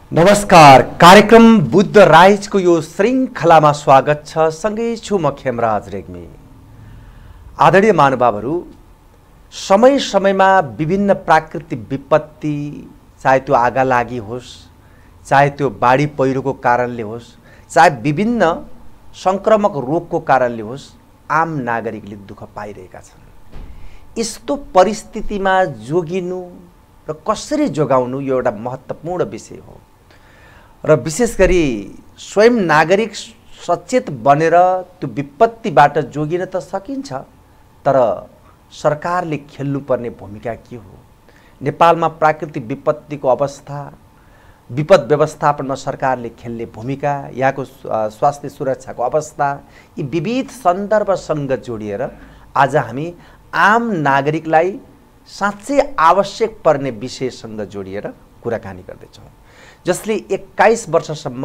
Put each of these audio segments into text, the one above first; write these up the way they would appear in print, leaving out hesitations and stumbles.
नमस्कार, कार्यक्रम बुद्ध राइजको यो श्रृङ्खलामा स्वागत छ। सँगै छु म खेमराज रेग्मी। आदरणीय महानुभावहरू, समय समयमा विभिन्न प्राकृतिक विपत्ति, चाहे त्यो आगा लागि होस्, चाहे त्यो बाढी पहिरोको कारणले होस्, चाहे विभिन्न संक्रामक रोगको कारणले होस्, आम नागरिकले दुःख पाइरहेका छन्। यस्तो परिस्थितिमा जोगिनु र कसरी जोगाउनु यो एउटा महत्त्वपूर्ण विषय हो र विशेष गरी स्वयं नागरिक सचेत बनेर त्यो विपत्तिबाट जोगिन त सकिन्छ, तर सरकारले खेल्नुपर्ने भूमिका के हो? नेपालमा प्राकृतिक विपत्तिको अवस्था, विपद व्यवस्थापनमा सरकारले खेल्ने भूमिका, यहाँको स्वास्थ्य सुरक्षाको अवस्था, यी विविध सन्दर्भसँग जोडिएर आज हामी आम नागरिकलाई साँच्चै आवश्यक पर्ने विषयसँग जोडिएर कुराकानी गर्दैछौँ। जसले 21 वर्षसम्म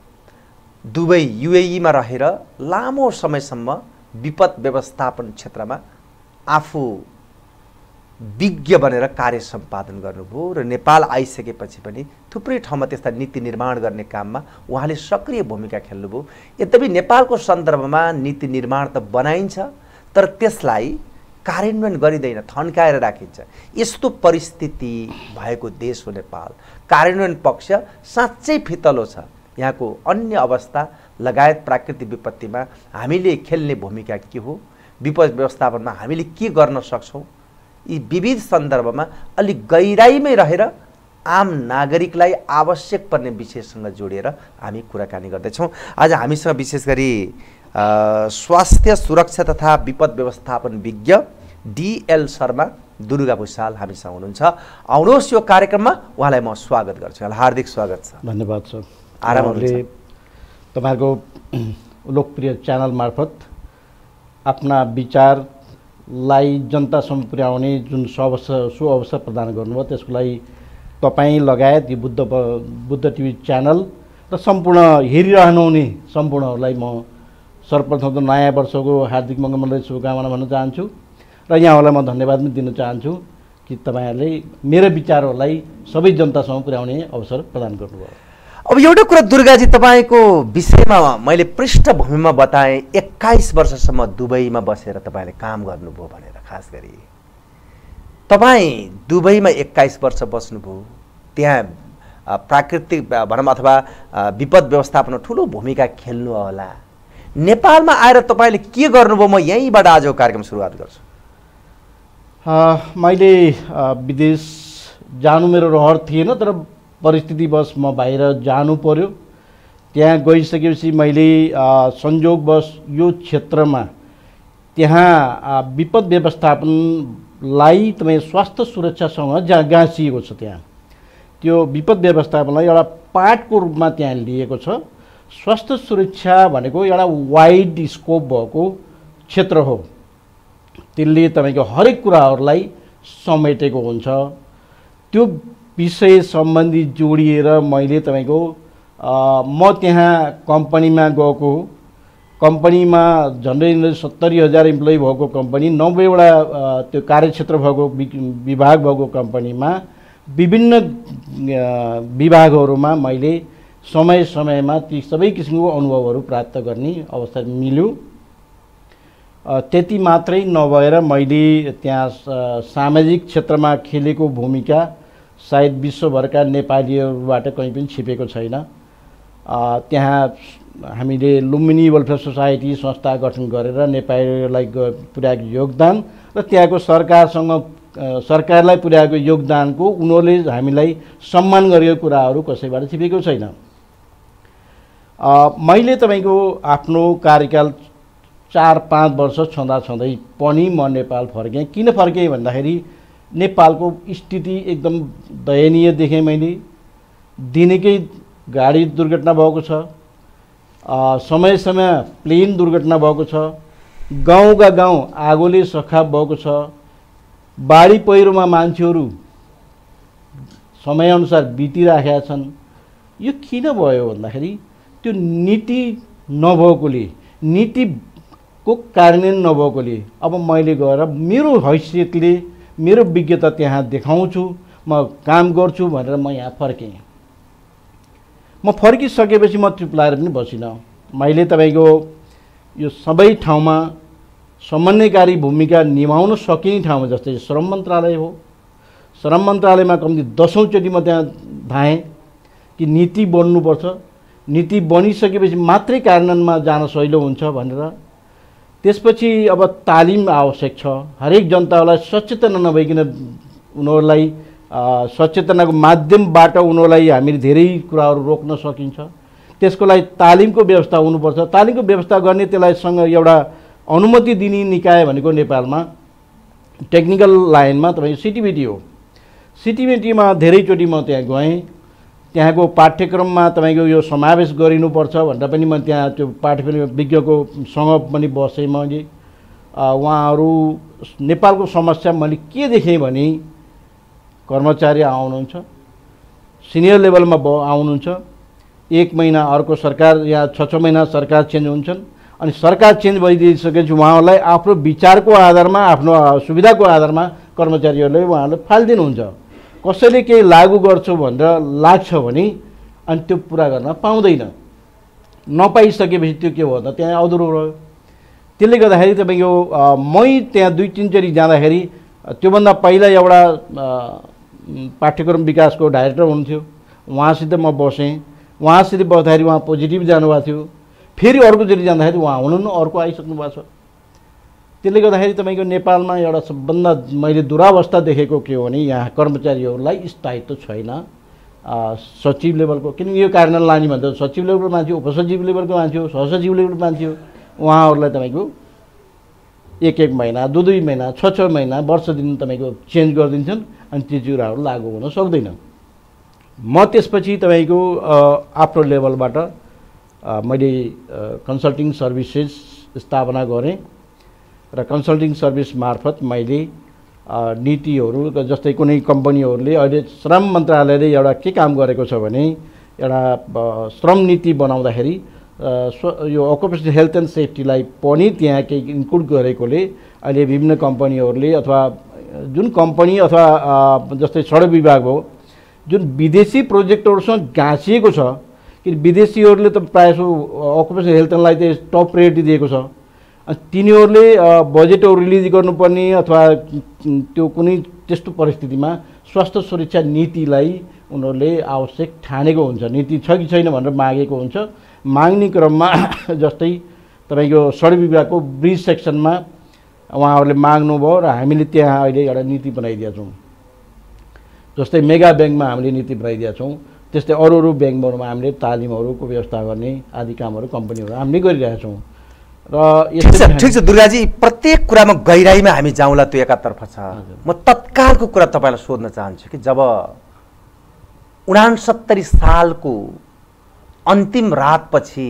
दुबई युएईमा रहेर लामो समयसम्म विपद व्यवस्थापन क्षेत्रमा आफू विज्ञ बनेर कार्य सम्पादन गर्नुभयो र नेपाल आइसकेपछि पनि थुप्रै ठाउँमा त्यस्ता नीति निर्माण गर्ने काममा उहाँले सक्रिय भूमिका खेल्नुभयो। यद्यपि नेपालको सन्दर्भमा नीति निर्माण त बनाइन्छ, तर त्यसलाई कार्यान्वयन गरिँदैन, थन्काएर राखिन्छ। यस्तो परिस्थिति भएको देश हो नेपाल। कार्यान्वयन पक्ष साँच्चै फितलो छ। यहाँको अन्य अवस्था लगायत प्राकृतिक विपत्तिमा हामीले खेल्ने भूमिका के हो, विपद व्यवस्थापनमा हामीले के गर्न सक्छौँ, यी विविध सन्दर्भमा अलिक गहिराइमै रहेर आम नागरिकलाई आवश्यक पर्ने विषयसँग जोडिएर हामी कुराकानी गर्दैछौँ। आज हामीसँग विशेष गरी स्वास्थ्य सुरक्षा तथा विपद व्यवस्थापन विज्ञ DL शर्मा दुर्गा भुषाल हामीसँग हुनुहुन्छ। आउनुहोस् यो कार्यक्रममा उहाँलाई म स्वागत गर्छु। हार्दिक स्वागत छ। धन्यवाद सर। आराम हुनुहुन्छ? तपाईहरुको लोकप्रिय च्यानल मार्फत आफ्ना विचारलाई जनतासम्म पुर्याउने जुन सुअवसर प्रदान गर्नुभयो, त्यसको लागि तपाईँ लगायत यो बुद्ध टिभी च्यानल र सम्पूर्ण हेरिरहनुहुने सम्पूर्णहरूलाई म सर्वप्रथम त नयाँ वर्षको हार्दिक मङ्गलमय शुभकामना भन्न चाहन्छु र यहाँहरूलाई म धन्यवाद पनि दिन चाहन्छु कि तपाईहरूले मेरो विचारहरूलाई सबै जनतासम्म पुर्याउने अवसर प्रदान गर्नुभयो। अब एउटा कुरा दुर्गाजी, तपाईँको विषयमा मैले पृष्ठभूमिमा बताएँ। 21 वर्षसम्म दुबईमा बसेर तपाईँले काम गर्नुभयो भनेर। खास गरी तपाईँ दुबईमा 21 वर्ष बस्नुभयो, त्यहाँ प्राकृतिक भनौँ अथवा विपद व्यवस्थापनमा ठुलो भूमिका खेल्नु होला। नेपालमा आएर तपाईँले के गर्नुभयो? म यहीँबाट आजको कार्यक्रम सुरुवात गर्छु। मैले विदेश जानु मेरो रहर थिएन, तर परिस्थितिवश म बाहिर जानु पर्यो। त्यहाँ गइसकेपछि मैले संयोगवश यो क्षेत्रमा त्यहाँ विपद व्यवस्थापनलाई तपाईँ स्वास्थ्य सुरक्षासँग गाँसिएको छ। त्यहाँ त्यो विपद व्यवस्थापनलाई एउटा पार्टको रूपमा त्यहाँ लिएको छ। स्वास्थ्य सुरक्षा भनेको एउटा वाइड स्कोप भएको क्षेत्र हो। त्यसले तपाईको हरेक कुराहरूलाई समेटेको हुन्छ। त्यो विषय सम्बन्धी जोडिएर मैले तपाईको म त्यहाँ कम्पनीमा गएको, कम्पनीमा झन्डै 70,000 इम्प्लोइ भएको कम्पनी, 90 वटा त्यो कार्यक्षेत्र भएको विभाग भएको कम्पनीमा विभिन्न विभागहरूमा मैले समय समयमा ती सबै किसिमको अनुभवहरू प्राप्त गर्ने अवसर मिल्यो। त्यति मात्रै नभएर मैले त्यहाँ सामाजिक क्षेत्रमा खेलेको भूमिका सायद विश्वभरका नेपालीहरूबाट कहीँ पनि छिपेको छैन। त्यहाँ हामीले लुम्बिनी वेलफेयर सोसाइटी संस्था गठन गरेर नेपालीहरूलाई पुर्याएको योगदान र त्यहाँको सरकारलाई पुर्याएको योगदानको उनीहरूले हामीलाई सम्मान गरेको कुराहरू कसैबाट छिपेको छैन। मैले तपाईको आफ्नो कार्यकाल 4-5 वर्ष छँदै पनि म नेपाल फर्केँ। किन फर्केँ भन्दाखेरि नेपालको स्थिति एकदम दयनीय देखेँ मैले। दिनकै गाडी दुर्घटना भएको छ, समय समय प्लेन दुर्घटना भएको छ, गाउँका गाउँ आगोले सखाप भएको छ, बाढी पहिरोमा मान्छेहरू समयअनुसार बितिराखेका छन्। यो किन भयो भन्दाखेरि त्यो नीति नभएकोले, नीतिको कार्यान्वयन नभएकोले अब मैले गएर मेरो हैसियतले मेरो विज्ञता त्यहाँ देखाउँछु, म काम गर्छु भनेर म यहाँ फर्केँ। म फर्किसकेपछि म चिप्लाएर पनि बसिनँ। मैले तपाईँको यो सबै ठाउँमा समन्वयकारी भूमिका निभाउन सकिने ठाउँमा जस्तै श्रम मन्त्रालय हो, श्रम मन्त्रालयमा कम्ती 10औं चोटि म त्यहाँ धाएँ कि नीति बन्नुपर्छ, नीति बनिसकेपछि मात्रै कार्यान्वयनमा जान सजिलो हुन्छ भनेर। त्यसपछि अब तालिम आवश्यक छ। हरेक जनतालाई सचेतना नभइकन उनीहरूलाई सचेतनाको माध्यमबाट उनीहरूलाई हामीले धेरै कुराहरू रोक्न सकिन्छ। त्यसको लागि तालिमको व्यवस्था हुनुपर्छ। तालिमको व्यवस्था गर्ने त्यसलाई सँग एउटा अनुमति दिने निकाय भनेको नेपालमा टेक्निकल लाइनमा तपाईको सिटिबिटी हो। सिटिबिटीमा धेरैचोटि म त्यहाँ गएँ। त्यहाँको पाठ्यक्रममा तपाईँको यो समावेश गरिनुपर्छ भनेर पनि म त्यहाँ त्यो पाठ्यक्रम विज्ञको सँग पनि बसेँ। मैले उहाँहरू नेपालको समस्या मैले के देखेँ भने कर्मचारी आउनुहुन्छ, सिनियर लेभलमा आउनुहुन्छ, 1 महिना अर्को सरकार या 6 महिना सरकार चेन्ज हुन्छन्, अनि सरकार चेन्ज भइदिइसकेपछि उहाँहरूलाई आफ्नो विचारको आधारमा आफ्नो सुविधाको आधारमा कर्मचारीहरूले उहाँहरूले फालिदिनुहुन्छ। कसैले केही लागू गर्छु भनेर लाग्छ भने अनि त्यो पुरा गर्न पाउँदैन। नपाइसकेपछि त्यो के हो त त्यहाँ अधुरो रह्यो। त्यसले गर्दाखेरि तपाईँको मै त्यहाँ 2-3 चोटि जाँदाखेरि त्योभन्दा पहिला एउटा पाठ्यक्रम विकासको डाइरेक्टर हुनुहुन्थ्यो, उहाँसित म बसेँ। उहाँसित बस्दाखेरि उहाँ पोजिटिभ जानुभएको थियो। फेरि अर्कोचोटि जाँदाखेरि उहाँ हुनुहुन्न, अर्को आइसक्नु भएको छ। त्यसले गर्दाखेरि तपाईँको नेपालमा एउटा सबभन्दा मैले दुरावस्था देखेको के हो भने यहाँ कर्मचारीहरूलाई स्थायित्व छैन। सचिव लेभलको, किनकि यो कार्यान्वयन लाने भन्छ सचिव लेभलको मान्छे हो, उपसचिव लेभलको मान्छे हो, सहसचिव लेभलको मान्छे हो, उहाँहरूलाई तपाईँको 1-1 महिना 2-2 महिना 6-6 महिना वर्ष दिन तपाईँको चेन्ज गरिदिन्छन् अनि त्यो कुराहरू लागू हुन सक्दैन। म त्यसपछि तपाईँको आफ्नो लेभलबाट मैले कन्सल्टिङ सर्भिसेस स्थापना गरेँ र कन्सल्टिङ सर्भिस मार्फत मैले नीतिहरू जस्तै कुनै कम्पनीहरूले अहिले श्रम मन्त्रालयले एउटा के काम गरेको छ भने एउटा श्रम नीति बनाउँदाखेरि यो अकुपेसनल हेल्थ एन्ड सेफ्टीलाई पनि त्यहाँ केही इन्क्लुड गरेकोले अहिले विभिन्न कम्पनीहरूले अथवा जुन कम्पनी अथवा जस्तै सडक विभाग हो जुन विदेशी प्रोजेक्टहरूसँग गाँसिएको छ कि विदेशीहरूले त प्रायः अकुपेसनल हेल्थलाई चाहिँ टप प्रायोरिटी दिएको छ। तिनीहरूले बजेटहरू रिलिज गर्नुपर्ने अथवा त्यो कुनै त्यस्तो परिस्थितिमा स्वास्थ्य सुरक्षा नीतिलाई उनीहरूले आवश्यक ठानेको हुन्छ। नीति छ कि छैन भनेर मागेको हुन्छ। माग्ने क्रममा जस्तै तपाईँको सडक विभागको ब्रिज सेक्सनमा उहाँहरूले माग्नुभयो र हामीले त्यहाँ अहिले एउटा नीति बनाइदिएका छौँ। जस्तै मेगा ब्याङ्कमा हामीले नीति बनाइदिएका छौँ। त्यस्तै अरू ब्याङ्कहरूमा हामीले तालिमहरूको व्यवस्था गर्ने आदि कामहरू कम्पनीहरू हामीले गरिरहेका छौँ। र ठिक छ दुर्गाजी, प्रत्येक कुरामा गहिराईमा हामी जाउँला त्यो एकातर्फ छ। म तत्कालको कुरा तपाईँलाई सोध्न चाहन्छु कि जब 69 सालको अन्तिम रातपछि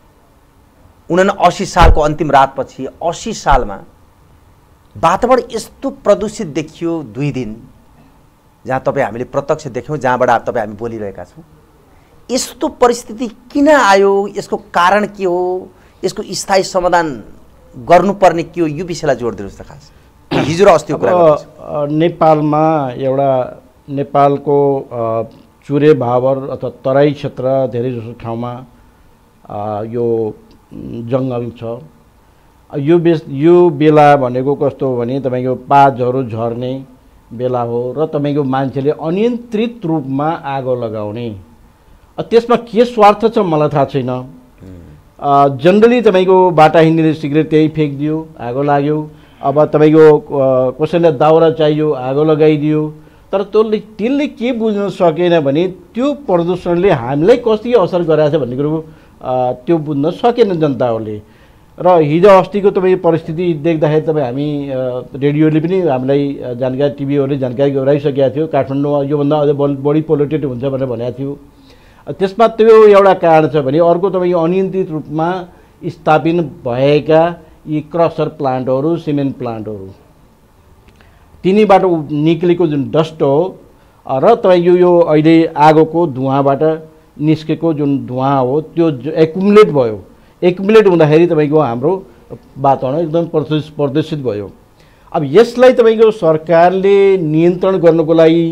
79 सालको अन्तिम रातपछि 80 सालमा वातावरण यस्तो प्रदूषित देखियो 2 दिन, जहाँ तपाईँ हामीले प्रत्यक्ष देख्यौँ, जहाँबाट तपाईँ हामी बोलिरहेका छौँ। यस्तो परिस्थिति किन आयो, यसको कारण के हो, यसको स्थायी समाधान गर्नुपर्ने के हो, यो विषयलाई जोड दिनुहोस् त। खास हिजो र अस्तिको कुरा नेपालमा एउटा नेपालको चुरे भावर अथवा तराई क्षेत्र धेरै जसो ठाउँमा यो जङ्गल छ। यो बेला भनेको कस्तो हो भने तपाईँको पातहरू झर्ने बेला हो र तपाईँको मान्छेले अनियन्त्रित रूपमा आगो लगाउने। त्यसमा के स्वार्थ छ मलाई थाहा छैन। जनरली तपाईँको बाटा हिँड्नेले सिगरेट त्यही फ्याँकिदियो, आगो लाग्यो। अब तपाईँको कसैलाई दाउरा चाहियो, आगो लगाइदियो। तर त्यसले के बुझ्न सकेन भने त्यो प्रदूषणले हामीलाई कसरी असर गराएको छ भन्ने कुरो त्यो बुझ्न सकेन जनताहरूले। र हिजो अस्तिको तपाईँ परिस्थिति देख्दाखेरि तपाईँ हामी रेडियोले पनि हामीलाई जानकारी, टिभीहरूले जानकारी गराइसकेका थियो। काठमाडौँमा योभन्दा अझ बढी पोल्युटेड हुन्छ भनेर भनेको थियो। त्यसमा त्यो एउटा कारण छ भने अर्को तपाईँको अनियन्त्रित रूपमा स्थापित भएका यी क्रसर प्लान्टहरू, सिमेन्ट प्लान्टहरू, तिनीबाट निक्लेको जुन डस्ट हो र तपाईँको यो अहिले आगोको धुवाँबाट निस्केको जुन धुवाँ हो त्यो एकुमुलेट भयो। एकुमुलेट हुँदाखेरि तपाईँको हाम्रो वातावरण एकदम प्रदूषित भयो। अब यसलाई तपाईँको सरकारले नियन्त्रण गर्नको लागि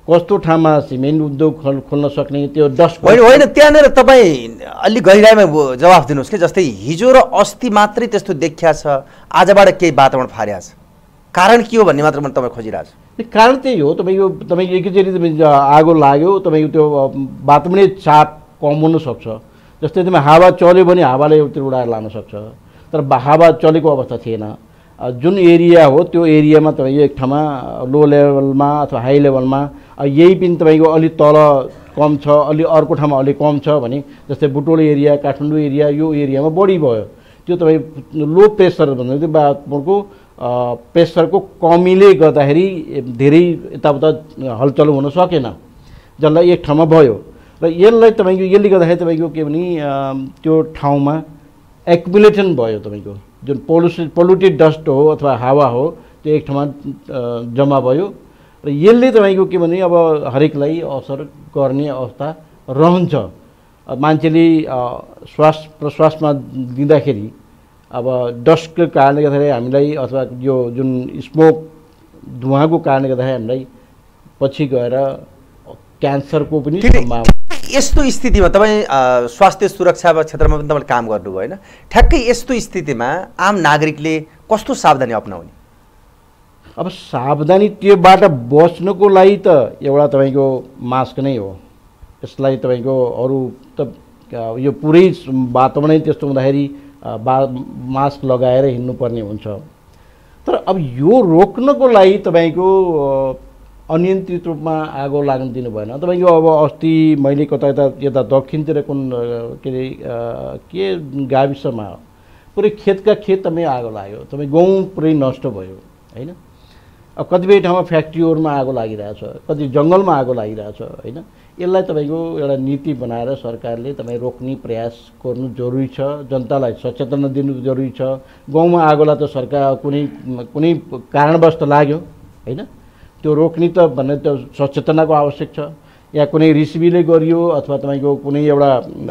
कस्तो ठाउँमा सिमेन्ट उद्योग खोल्न सक्ने त्यो डस्ट होइन त्यहाँनिर तपाईँ अलि गहिराइमा जवाफ दिनुहोस् कि जस्तै हिजो र अस्ति मात्रै त्यस्तो देखिया छ, आजबाट केही वातावरण फारिया छ, कारण के हो भन्ने मात्र मैले तपाईँ खोजिरहेको छु। कारण त्यही हो, तपाईँको एकैचोटि आगो लाग्यो तपाईँको त्यो वातावरणीय चाप कम हुनसक्छ। जस्तै तपाईँ हावा चल्यो भने हावाले एउतिर उडाएर लान सक्छ, तर हावा चलेको अवस्था थिएन। जुन एरिया हो त्यो एरियामा तपाईँको एक ठाउँमा लो लेभलमा अथवा हाई लेभलमा यही पनि तपाईँको अलि तल कम छ, अलि अर्को ठाउँमा अलि कम छ भने जस्तै बुटोल एरिया, काठमाडौँ एरिया, यो एरियामा बढी भयो। त्यो तपाईँ लो प्रेसर भन्दा त्यो वातावरणको प्रेसरको कमीले गर्दाखेरि धेरै यताउता हलचल हुन सकेन, जसलाई एक ठाउँमा भयो। र यसलाई तपाईँको यसले गर्दाखेरि तपाईँको के भने त्यो ठाउँमा एक्युमुलेसन भयो। तपाईँको जुन पोल्युटेड डस्ट हो अथवा हावा हो त्यो एक ठाउँमा जम्मा भयो र यसले तपाईँको के भने अब हरेकलाई असर गर्ने अवस्था रहन्छ। मान्छेले श्वास प्रश्वासमा दिँदाखेरि अब डस्टको कारणले गर्दाखेरि हामीलाई अथवा यो जुन स्मोक धुवाँको कारणले गर्दाखेरि हामीलाई पछि गएर क्यान्सरको पनि सम्भावना। यस्तो स्थितिमा तपाईँ स्वास्थ्य सुरक्षा क्षेत्रमा पनि तपाईँले काम गर्नुभयो होइन, ठ्याक्कै यस्तो स्थितिमा आम नागरिकले कस्तो सावधानी अपनाउने? अब सावधानी त्योबाट बच्नको लागि त एउटा तपाईँको मास्क नै हो। यसलाई तपाईँको अरू त यो पुरै वातावरणै त्यस्तो हुँदाखेरि मास्क लगाएर हिँड्नुपर्ने हुन्छ। तर अब यो रोक्नको लागि तपाईँको अनियन्त्रित रूपमा आगो लाग्न दिनु भएन। तपाईँको अब अस्ति मैले कता यता दक्षिणतिर कुन के अरे के गाविसमा पुरै खेतका खेत तपाईँ आगो लाग्यो, तपाईँ गाउँ पुरै नष्ट भयो होइन। अब कतिपय ठाउँमा फ्याक्ट्रीहरूमा आगो लागिरहेछ, कति जङ्गलमा आगो लागिरहेछ होइन। यसलाई तपाईँको एउटा नीति बनाएर सरकारले तपाईँ रोक्ने प्रयास गर्नु जरुरी छ, जनतालाई सचेतना दिनु जरुरी छ। गाउँमा आगोलाई त सरकार कुनै कारणवश त लाग्यो होइन, त्यो रोक्ने त भन्ने त सचेतनाको आवश्यक छ। या कुनै रिसिभीले गरियो अथवा तपाईँको कुनै एउटा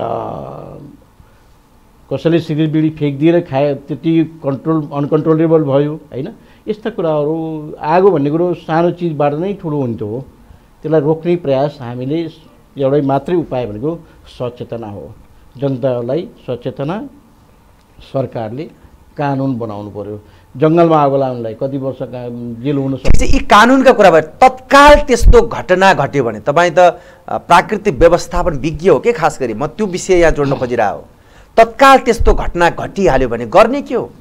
कसैले सिगरेट बिडी फ्याँकिदिएर खाए त्यति अनकन्ट्रोलेबल भयो होइन। यस्ता कुराहरू आगो भन्ने कुरो सानो चिजबाट नै ठुलो हुन्थ्यो हो। त्यसलाई रोक्ने प्रयास हामीले एउटै मात्रै उपाय भनेको सचेतना हो। जनतालाई सचेतना, सरकारले कानुन बनाउनु पर्यो। जङ्गलमा आगो लाग्नलाई कति वर्ष जेल हुन सक्छ। यी कानुनका कुरा भए तत्काल त्यस्तो घटना घट्यो भने तपाईँ त प्राकृतिक व्यवस्थापन विज्ञ हो के, खास गरी म त्यो विषय यहाँ जोड्न खोजिरहेको हो। तत्काल त्यस्तो घटना घटिहाल्यो भने गर्ने के हो?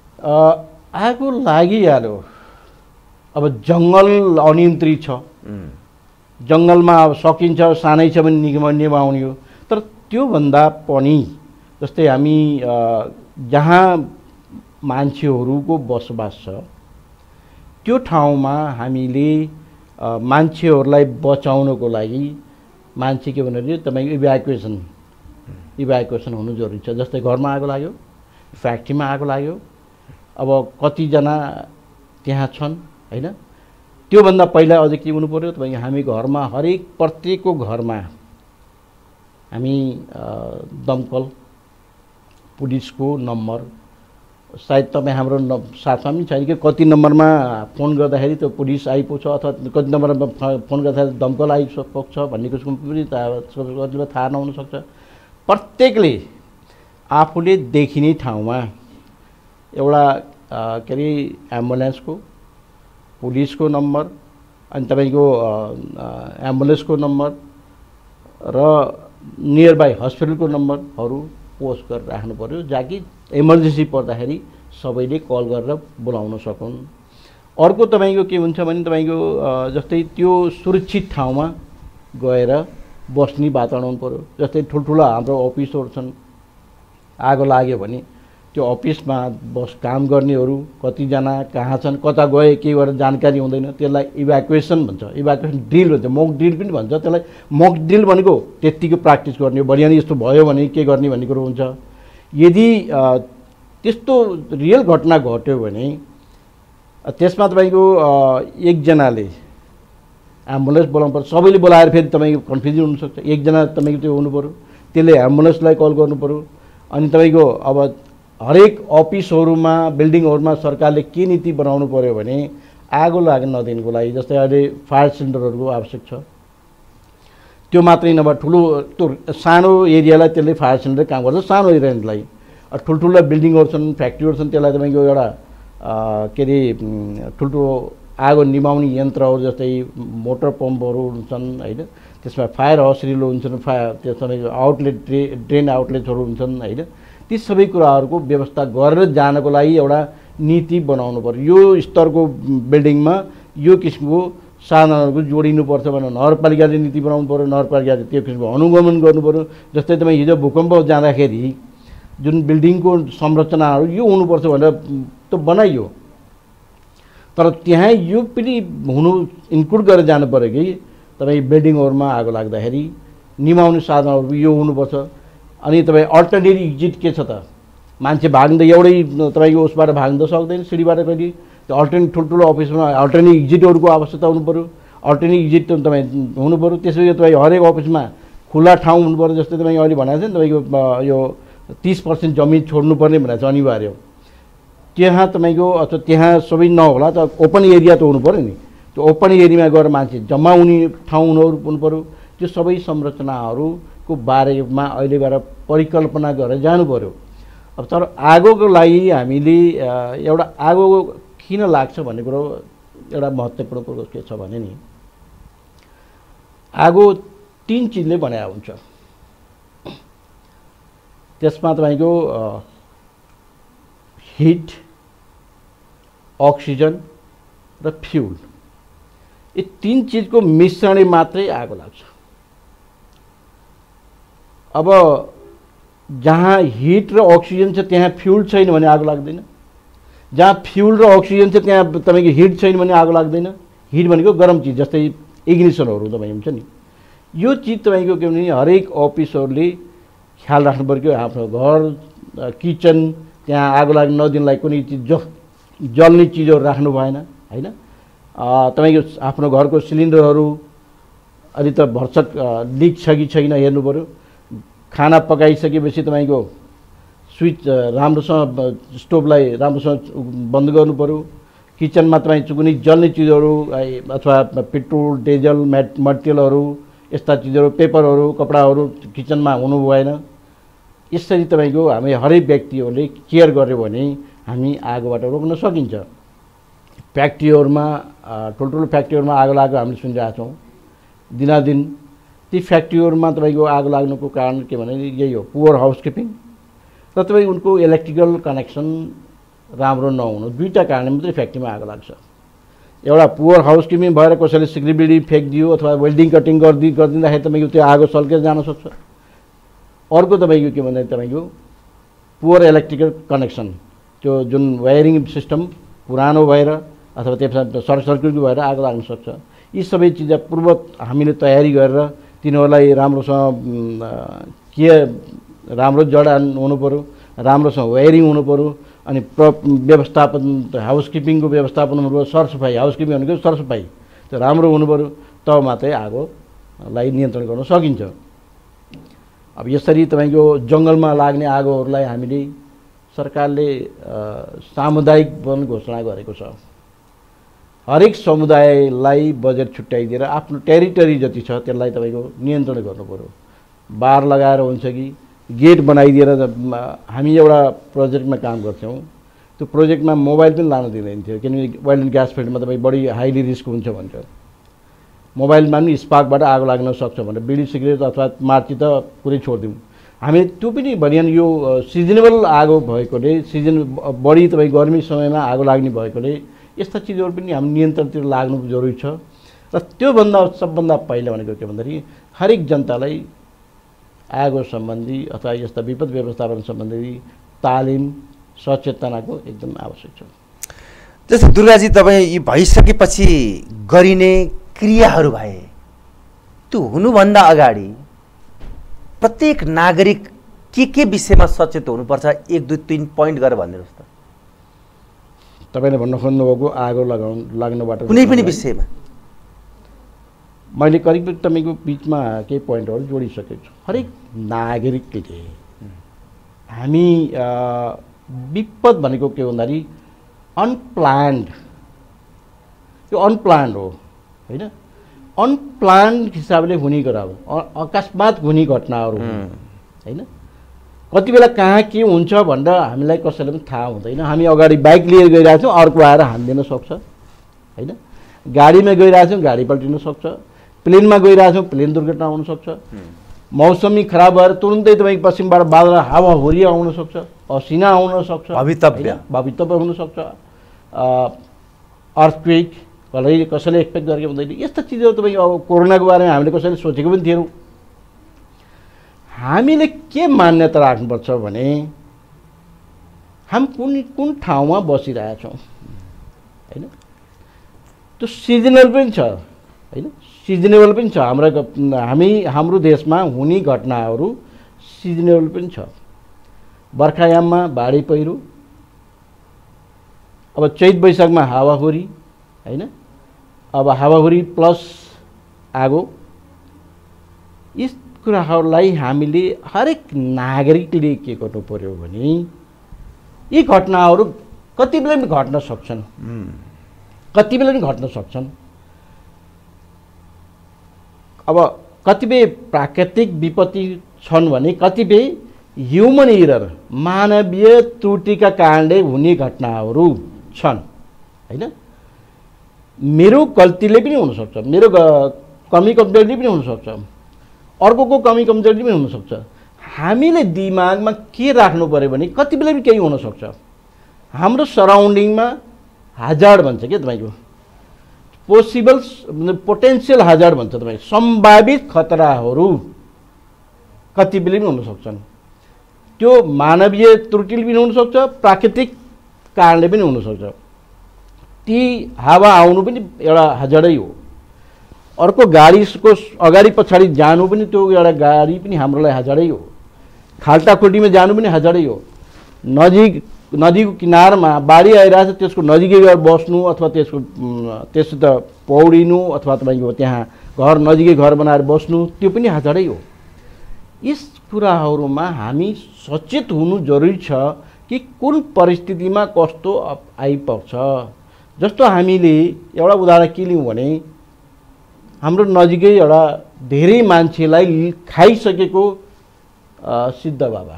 आगो लागिहाल्यो, अब जङ्गल अनियन्त्रित छ, जङ्गलमा अब सकिन्छ सानै छ भने निभाउने हो। तर त्योभन्दा पनि जस्तै हामी जहाँ मान्छेहरूको बसोबास छ त्यो ठाउँमा हामीले मान्छेहरूलाई बचाउनको लागि मान्छे के भन्नु तपाईँको इभ्याकुएसन हुनु जरुरी छ। जस्तै घरमा आगो लाग्यो, फ्याक्ट्रीमा आगो लाग्यो, अब कतिजना त्यहाँ छन् होइन। त्योभन्दा पहिला अझै के हुनु पर्यो तपाईँ हामी घरमा प्रत्येकको घरमा हामी दमकल पुलिसको नम्बर, सायद तपाईँ हाम्रो साथमा पनि छैन कि कति नम्बरमा फोन गर्दाखेरि त्यो पुलिस आइपुग्छ अथवा कति नम्बरमा फोन गर्दाखेरि दमकल आइपुग्छ भन्ने कुरो पनि कतिलाई थाहा नहुन सक्छ। प्रत्येकले आफूले देखिने ठाउँमा एउटा के अरे एम्बुलेन्सको, पुलिसको नम्बर अनि तपाईँको एम्बुलेन्सको नम्बर र नियर बाई हस्पिटलको नम्बरहरू पोस्ट गरेर राख्नु पर्यो, जहाँ कि इमर्जेन्सी पर्दाखेरि सबैले कल गरेर बोलाउन सकुन्। अर्को तपाईँको के हुन्छ भने तपाईँको जस्तै त्यो सुरक्षित ठाउँमा गएर बस्ने वातावरण हुनु पर्यो। जस्तै ठुल्ठुला हाम्रो अफिसहरू छन्, आगो लाग्यो भने त्यो अफिसमा काम गर्नेहरू कतिजना कहाँ छन्, कता गए, के गरेर जानकारी हुँदैन। त्यसलाई इभ्याकुएसन भन्छ, इभ्याकुएसन ड्रिल भन्छ, मक ड्रिल पनि भन्छ। त्यसलाई मक ड्रिल भनेको त्यत्तिको प्र्याक्टिस गर्ने हो, भनिहाल्ने यस्तो भयो भने के गर्ने भन्ने कुरो हुन्छ। यदि त्यस्तो रियल घटना घट्यो भने त्यसमा तपाईँको एकजनाले एम्बुलेन्स बोलाउनु पर्छ, सबैले बोलाएर फेरि तपाईँको कन्फ्युजन हुनसक्छ। एकजना तपाईँको त्यो हुनु पऱ्यो, त्यसले एम्बुलेन्सलाई कल गर्नु पऱ्यो। अनि तपाईँको अब हरेक अफिसहरूमा बिल्डिङहरूमा सरकारले के नीति बनाउनु पर्यो भने आगो लाग्न नदिनुको लागि जस्तै अहिले फायर सिलिन्डरहरूको आवश्यक छ। त्यो मात्रै नभए ठुलो त्यो सानो एरियालाई त्यसले फायर सिलिन्डर काम गर्छ, सानो एरियालाई। ठुल्ठुला बिल्डिङहरू छन्, फ्याक्ट्रीहरू छन्, त्यसलाई तपाईँको एउटा के अरे ठुल्ठुलो आगो निभाउने यन्त्रहरू जस्तै मोटर पम्पहरू हुन्छन् होइन, त्यसमा फायर हसरीहरू हुन्छन्, त्यो तपाईँको आउटलेट ड्रेन आउटलेट्सहरू हुन्छन् होइन। ती सबै कुराहरूको व्यवस्था गरेर जानको लागि एउटा नीति बनाउनु पर्यो। यो स्तरको बिल्डिङमा यो किसिमको साधनहरूको जोडिनुपर्छ भनेर नगरपालिकाले नीति बनाउनु पऱ्यो, नगरपालिकाले त्यो किसिमको अनुगमन गर्नु पऱ्यो। जस्तै तपाईँ हिजो भूकम्प जाँदाखेरि जुन बिल्डिङको संरचनाहरू यो हुनुपर्छ भनेर त बनाइयो, तर त्यहाँ यो पनि हुनु इन्क्लुड गरेर जानु पऱ्यो कि तपाईँ बिल्डिङहरूमा आगो लाग्दाखेरि निभाउने साधनहरू यो हुनुपर्छ। अनि तपाईँ अल्टरनेटिभ एक्जिट के छ त, मान्छे भाग्दा एउटै तपाईँको उसबाट भाग्न सक्दैन सिडीबाट कहिले, त्यो अल्टरनेट ठुल्ठुलो अफिसमा अल्टरनेटिभ एक्जिटहरूको आवश्यकता हुनु पऱ्यो, अल्टरनेटिभ एक्जिट तपाईँ हुनु पऱ्यो। त्यसपछि तपाईँ हरेक अफिसमा खुला ठाउँ हुनु पऱ्यो। जस्तै तपाईँ अहिले भनेको छ नि तपाईँको यो 30% जमिन छोड्नुपर्ने भनेको छ अनिवार्य हो। त्यहाँ तपाईँको अथवा त्यहाँ सबै नहोला त ओपन एरिया त हुनु पऱ्यो नि, त्यो ओपन एरियामा गएर मान्छे जम्मा हुने ठाउँ हुनु पऱ्यो। त्यो सबै संरचनाहरूको बारेमा अहिलेबाट परिकल्पना गरेर जानु पऱ्यो। अब तर आगोको लागि हामीले एउटा आगो किन लाग्छ भन्ने कुरो एउटा महत्त्वपूर्ण कुरो के छ भने नि, आगो 3 चिजले बनाएको हुन्छ। त्यसमा तपाईँको हिट, अक्सिजन र फ्युल, यी 3 चिजको मिश्रणले मात्रै आगो लाग्छ। अब जहाँ हिट र अक्सिजन छ त्यहाँ फ्युल छैन भने आगो लाग्दैन, जहाँ फ्युल र अक्सिजन छ त्यहाँ तपाईँको हिट छैन भने आगो लाग्दैन। हिट भनेको गरम चिज जस्तै इग्निसनहरू तपाईँ हुन्छ नि, यो चिज तपाईँको के भने हरेक अफिसहरूले ख्याल राख्नु पऱ्यो कि आफ्नो घर किचन त्यहाँ आगो लाग्न नदिनलाई कुनै चिज जल्ने चिजहरू राख्नु भएन होइन। तपाईँको आफ्नो घरको सिलिन्डरहरू अलि त भर्सक लिक छ कि छैन हेर्नु पऱ्यो। खाना पकाइसकेपछि तपाईँको स्विच राम्रोसँग स्टोभलाई राम्रोसँग बन्द गर्नु पऱ्यो। किचनमा तपाईँ कुनै जल्ने चिजहरू अथवा पेट्रोल डिजल मटेरियलहरू यस्ता चिजहरू पेपरहरू कपडाहरू किचनमा हुनु भएन। यसरी तपाईँको हामी हरेक व्यक्तिहरूले केयर गर्यो भने हामी आगोबाट रोक्न सकिन्छ। फ्याक्ट्रीहरूमा ठुल्ठुलो फ्याक्ट्रीहरूमा आगो लागेको हामीले सुनिरहेका छौँ दिनादिन। ती फ्याक्ट्रीहरूमा तपाईँको आगो लाग्नुको कारण के भने यही हो, पुवर हाउसकिपिङ र तपाईँ उनको इलेक्ट्रिकल कनेक्सन राम्रो नहुनु, 2टा कारणले मात्रै फ्याक्ट्रीमा आगो लाग्छ। एउटा पुवर हाउसकिपिङ भएर कसैले सिक्रिबिडी फ्याँकिदियो अथवा वेल्डिङ कटिङ गरिदिँदाखेरि तपाईँको त्यो आगो सल्केर जान सक्छ। अर्को तपाईँको के भन्दा तपाईँको पुवर इलेक्ट्रिकल कनेक्सन, त्यो जुन वायरिङ सिस्टम पुरानो भएर अथवा त्यसमा सर्ट सर्किट भएर आगो लाग्न सक्छ। यी सबै चिज पूर्व हामीले तयारी गरेर तिनीहरूलाई राम्रोसँग के राम्रो जडान हुनु पऱ्यो, राम्रोसँग वायरिङ हुनु पऱ्यो, अनि व्यवस्थापन हाउसकिपिङको व्यवस्थापन हुनु पऱ्यो। सरसफाइ हाउसकिपिङ भनेको सरसफाइ त्यो राम्रो हुनु पऱ्यो, तब मात्रै आगोलाई नियन्त्रण गर्न सकिन्छ। अब यसरी तपाईँको जङ्गलमा लाग्ने आगोहरूलाई हामीले सरकारले सामुदायिक वन घोषणा गरेको छ। हरेक समुदायलाई बजेट छुट्याइदिएर आफ्नो टेरिटरी जति छ त्यसलाई तपाईँको नियन्त्रण गर्नु पऱ्यो। बार लगाएर हुन्छ कि गेट बनाइदिएर हामी एउटा प्रोजेक्टमा काम गर्थ्यौँ, त्यो प्रोजेक्टमा मोबाइल पनि लान दिँदैन थियो किनभने ओइल एन्ड ग्यास फिल्डमा तपाईँ बढी हाइली रिस्क हुन्छ भन्छ। मोबाइलमा पनि स्पार्कबाट आगो लाग्न सक्छ भनेर बिडी सिगरेट अथवा मार्ची त पुरै छोडिदिउँ। हामी त्यो पनि भनिएन, यो सिजनेबल आगो भएकोले सिजन बढी तपाईँ गर्मी समयमा आगो लाग्ने भएकोले यस्ता चिजहरू पनि हामी नियन्त्रणतिर लाग्नु जरुरी छ। र त्योभन्दा सबभन्दा पहिला भनेको के भन्दाखेरि हरेक जनतालाई आगो सम्बन्धी अथवा यस्ता विपद व्यवस्थापन सम्बन्धी तालिम सचेतनाको एकदम आवश्यक छ। जस्तो दुर्गाजी तपाईँ यी भइसकेपछि गरिने क्रियाहरू भए त्यो हुनुभन्दा अगाडि प्रत्येक नागरिक के विषयमा सचेत हुनुपर्छ, 1 2 3 पोइन्ट गरेर भनिदिनुहोस् त। तपाईँले भन्न खोज्नुभएको आगो लाग्नबाट कुनै पनि विषयमा मैले करिब तपाईँको बिचमा केही पोइन्टहरू जोडिसकेको छु। हरेक नागरिकले हामी विपद भनेको के भन्दाखेरि अनप्लान्ड त्यो अनप्लान्ड हो होइन। अनप्लान्ड हिसाबले हुने कुरा हो, अकस्मात हुने घटनाहरू होइन। कति बेला कहाँ के हुन्छ भनेर हामीलाई कसैलाई पनि थाहा हुँदैन। हामी अगाडि बाइक लिएर गइरहेको छौँ, अर्को आएर हानिदिन सक्छ होइन। गाडीमा गइरहेको छौँ, गाडी पल्टिन सक्छ। प्लेनमा गइरहेको छौँ, प्लेन दुर्घटना हुनसक्छ। मौसमी खराब भएर तुरुन्तै तपाईँको पश्चिमबाट बादल हावाहुरी आउन सक्छ, असिना आउन सक्छ, भवितव्य हुनसक्छ, अर्थक्वेक कसैले एक्सपेक्ट गरेको हुँदैन। यस्ता चिजहरू तपाईँको अब कोरोनाको बारेमा हामीले कसैले सोचेको पनि थिएनौँ। हामीले के मान्यता राख्नुपर्छ भने हामी कुन ठाउँमा बसिरहेछौँ होइन। त्यो सिजनल पनि छ होइन, सिजनेबल पनि छ। हाम्रो देशमा हुने घटनाहरू सिजनेबल पनि छ। बर्खायाममा बाढी पहिरो, अब चैत वैशाखमा हावाहुरी होइन, अब हावाहुरी प्लस आगो। यस कुराहरूलाई हामीले हरेक नागरिकले के गर्नु पर्यो भने यी घटनाहरू कति बेला पनि घट्न सक्छन्, कति बेला पनि घट्न सक्छन्। अब कतिपय प्राकृतिक विपत्ति छन् भने कतिपय ह्युमन एरर मानवीय त्रुटिका कारणले हुने घटनाहरू छन् होइन। मेरो गल्तीले पनि हुनसक्छ, मेरो कमी कमजोरीले पनि हुनसक्छ, अर्कोको कमी कमजोरी पनि हुनसक्छ। हामीले दिमागमा के राख्नु पर्यो भने कति बेला पनि केही हुनसक्छ। हाम्रो सराउन्डिङमा हजार्ड भन्छ क्या तपाईँको, पोटेन्सियल हजार्ड भन्छ तपाईँ, सम्भावित खतराहरू कति बेला पनि हुनसक्छन्। त्यो मानवीय त्रुटिले पनि हुनसक्छ, प्राकृतिक कारणले पनि हुनसक्छ। ती हावा आउनु पनि एउटा हजार्डै हो। अर्को गाडीको अगाडि पछाडि जानु पनि त्यो एउटा गाडी पनि हाम्रो लागि हजार्डै हो। खाल्टाखुल्टीमा जानु पनि हजार्डै हो। नदीको किनारमा बाढी आइरहेछ, त्यसको नजिकै गएर बस्नु अथवा त्यससित पौडिनु अथवा तपाईँको त्यहाँ नजिकै घर बनाएर बस्नु, त्यो पनि हजार्डै हो। यस कुराहरूमा हामी सचेत हुनु जरुरी छ कि कुन परिस्थितिमा कस्तो आइपर्छ। जस्तो हामीले एउटा उदाहरण के लिउँ भने हाम्रो नजिकै एउटा धेरै मान्छेलाई खाइसकेको सिद्ध बाबा।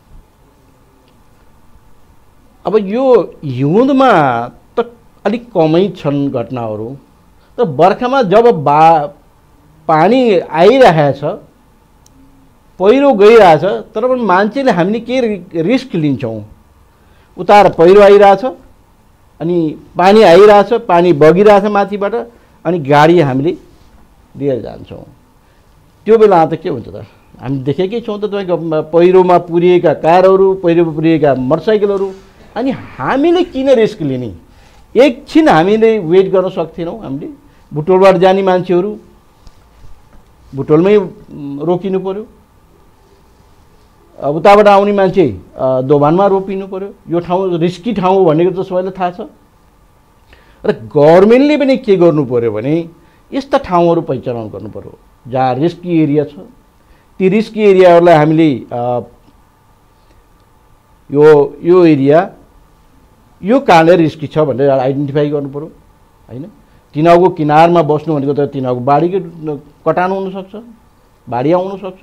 अब यो हिउँदमा त अलिक कमै छन् घटनाहरू, तर बर्खामा जब पानी आइरहेछ, पहिरो गइरहेछ, तर पनि मान्छेले हामीले के रिस्क लिन्छौँ। उतार पहिरो आइरहेछ अनि पानी आइरहेछ, पानी बगिरहेछ माथिबाट, अनि गाडी हामीले लिएर जान्छौँ। त्यो बेला त के हुन्छ त, हामी देखेकै छौँ त तपाईँको पहिरोमा पुरिएका कारहरू, पहिरोमा पुरिएका मोटरसाइकलहरू। अनि हामीले किन रिस्क लिने? एकछिन हामीले वेट गर्न सक्थेनौँ। हामीले बुटोलबाट जाने मान्छेहरू बुटोलमै रोकिनु पर्यो, उताबाट आउने मान्छे दोभानमा रोकिनु पर्यो। यो ठाउँ रिस्की ठाउँ हो भनेको त सबैलाई थाहा छ। र गभर्मेन्टले पनि के गर्नु पर्यो भने यस्ता ठाउँहरू पहिचान गर्नु पर्यो जहाँ रिस्की एरिया छ। ती रिस्की एरियाहरूलाई हामीले यो एरिया यो कारणले रिस्की छ भनेर आइडेन्टिफाई गर्नु पर्यो होइन। तिनीहरूको किनारमा बस्नु भनेको त तिनीहरूको बाढीको कटान हुनसक्छ, बाढी आउनसक्छ।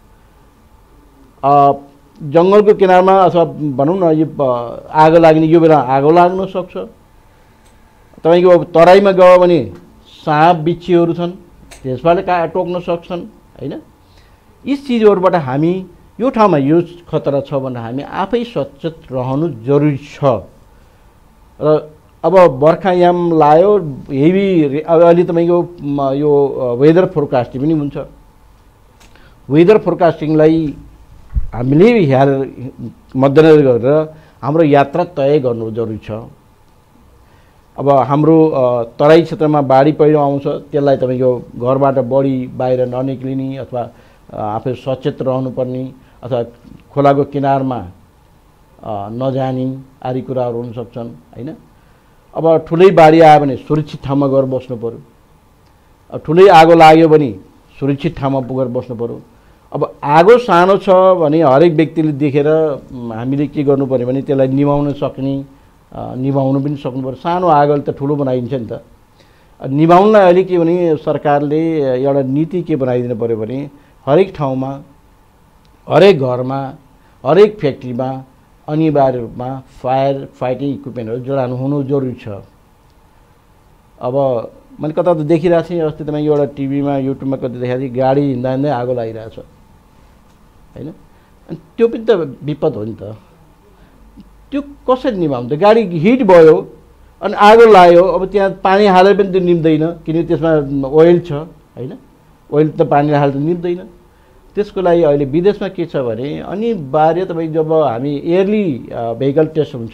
जङ्गलको किनारमा अथवा भनौँ न यो आगो लाग्ने, यो बेला आगो लाग्न सक्छ। तपाईँको तराईमा गयो भने साँप बिच्छीहरू छन्, त्यसबाट टोक्न सक्छन् होइन। यी चिजहरूबाट हामी यो ठाउँमा यो खतरा छ भनेर हामी आफै सचेत रहनु जरुरी छ। र अब बर्खायाम लायो, हेभी अहिले तपाईँको यो वेदर फोरकास्टिङ पनि हुन्छ। वेदर फोरकास्टिङलाई हामीले मध्यनजर गरेर हाम्रो यात्रा तय गर्नु जरुरी छ। अब हाम्रो तराई क्षेत्रमा बाढी पहिरो आउँछ, त्यसलाई तपाईँको घरबाट बढी बाहिर ननिक्लिने अथवा आफै सचेत रहनुपर्ने, अथवा खोलाको किनारमा नजाने आदि कुराहरू हुन सक्छन् होइन। अब ठुलै बाढी आयो भने सुरक्षित ठाउँमा गएर बस्नु पर्यो। अब ठुलै आगो लाग्यो भने सुरक्षित ठाउँमा पुगेर बस्नु पर्यो। अब आगो सानो छ भने हरेक व्यक्तिले देखेर हामीले के गर्नु पर्यो भने त्यसलाई निभाउन सक्ने, निभाउनु पनि सक्नु पर्यो। सानो आगोले त ठुलो बनाइन्छ नि त। निभाउनलाई अहिले के भने सरकारले एउटा नीति के बनाइदिनु पऱ्यो भने हरेक ठाउँमा, हरेक घरमा, हरेक फ्याक्ट्रीमा अनिवार्य रूपमा फायर फाइटिङ इक्विपमेन्टहरू जडान हुनु जरुरी छ। अब मैले कता त देखिरहेको थिएँ अस्ति तपाईँ एउटा टिभीमा युट्युबमा कति देखाएको थिएँ, गाडी हिँड्दा हिँड्दै आगो लागिरहेछ होइन। अनि त्यो पनि त विपद हो नि त। त्यो कसरी निभाउनु त? गाडी हिट भयो अनि आगो लाग्यो, अब त्यहाँ पानी हालेर पनि त्यो निम्दैन, किनकि त्यसमा ओइल छ होइन। ओइल त पानी हालेर निम्दैन। त्यसको लागि अहिले विदेशमा के छ भने अनिवार्य तपाईँ जब हामी एयरली भेहिकल टेस्ट हुन्छ,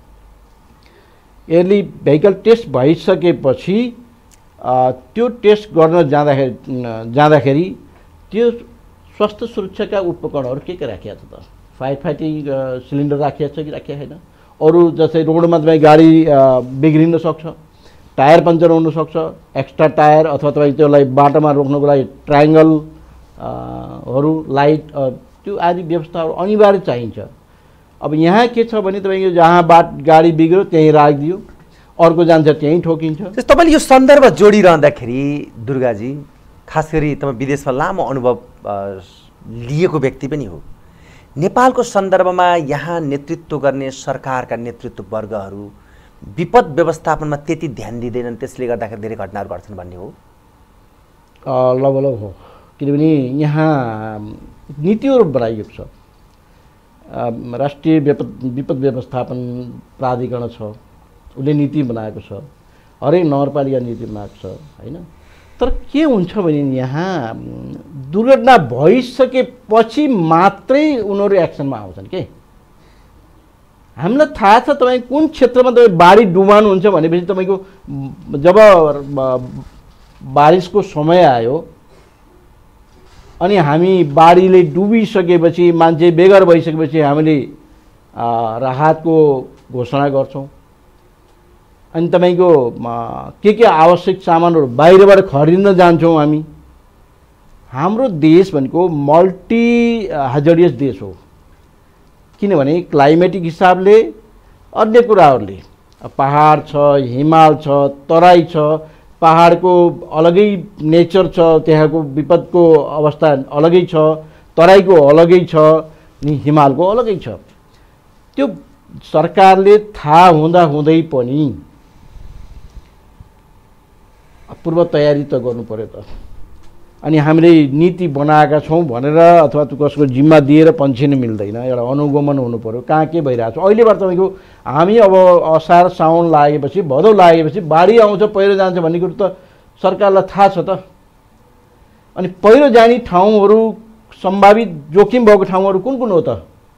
एयरली भेहिकल टेस्ट भइसकेपछि त्यो टेस्ट गर्न जाँदाखेरि त्यो स्वास्थ्य सुरक्षाका उपकरणहरू के राखिएको छ त? फायर फाइटिङ सिलिन्डर राखिएको छ कि राखिएको छैन? अरू जस्तै रोडमा तपाईँ गाडी बिग्रिन सक्छ, टायर पङ्चर हुनसक्छ, एक्स्ट्रा टायर अथवा तपाईँ त्यसलाई बाटोमा रोक्नको लागि ट्रायङ्गल हरू लाइट त्यो आदि व्यवस्थाहरू अनिवार्य चाहिन्छ। अब यहाँ के छ भने तपाईँको जहाँ गाडी बिग्रियो त्यहीँ राखिदियो, अर्को जान्छ त्यहीँ ठोकिन्छ। तपाईँले यो सन्दर्भ जोडिरहँदाखेरि दुर्गाजी, खास गरी तपाईँ विदेशमा लामो अनुभव लिएको व्यक्ति पनि हो, नेपालको सन्दर्भमा यहाँ नेतृत्व गर्ने सरकारका नेतृत्व वर्गहरू विपद व्यवस्थापनमा त्यति ध्यान दिँदैनन्, त्यसले गर्दाखेरि धेरै घटनाहरू घट्छन् भन्ने हो? लगभग हो, किनभने यहाँ नीतिहरू बनाइएको छ। राष्ट्रिय विपद व्यवस्थापन प्राधिकरण छ, उसले नीति बनाएको छ, हरेक नगरपालिका नीति बनाएको छ होइन। तर के हुन्छ भने यहाँ दुर्घटना भइसकेपछि मात्रै उनीहरू एक्सनमा आउँछन् के। हामीलाई थाहा छ तपाईँ कुन क्षेत्रमा तपाईँ बाढी डुबान हुन्छ भनेपछि तपाईँको जब बारिसको समय आयो अनि हामी बाढीले डुबिसकेपछि मान्छे बेघर भइसकेपछि हामीले राहतको घोषणा गर्छौँ। अनि तपाईँको के आवश्यक सामानहरू बाहिरबाट खरिद्न जान्छौँ हामी। हाम्रो देश भनेको मल्टी हाजरियस देश हो, किनभने क्लाइमेटिक हिसाबले अन्य कुराहरूले, पहाड छ, हिमाल छ, तराई छ, पहाडको अलगै नेचर छ, त्यहाँको विपदको अवस्था अलगै छ, तराईको अलगै छ, नि हिमालको अलगै छ। त्यो सरकारले थाहा हुँदै पनि पूर्व तयारी त गर्नु पर्यो त। अनि हामीले नीति बनाएका छौँ भनेर अथवा कसको जिम्मा दिएर पन्छिन मिल्दैन, एउटा अनुगमन हुनु पर्यो कहाँ के भइरहेको छ। अहिलेबाट तपाईँको हामी अब असार साउन लागेपछि भदौ लागेपछि बाढी आउँछ पहिरो जान्छ भन्ने कुरो त सरकारलाई थाहा छ त। अनि पहिरो जाने ठाउँहरू सम्भावित जोखिम भएको ठाउँहरू कुन कुन हो त?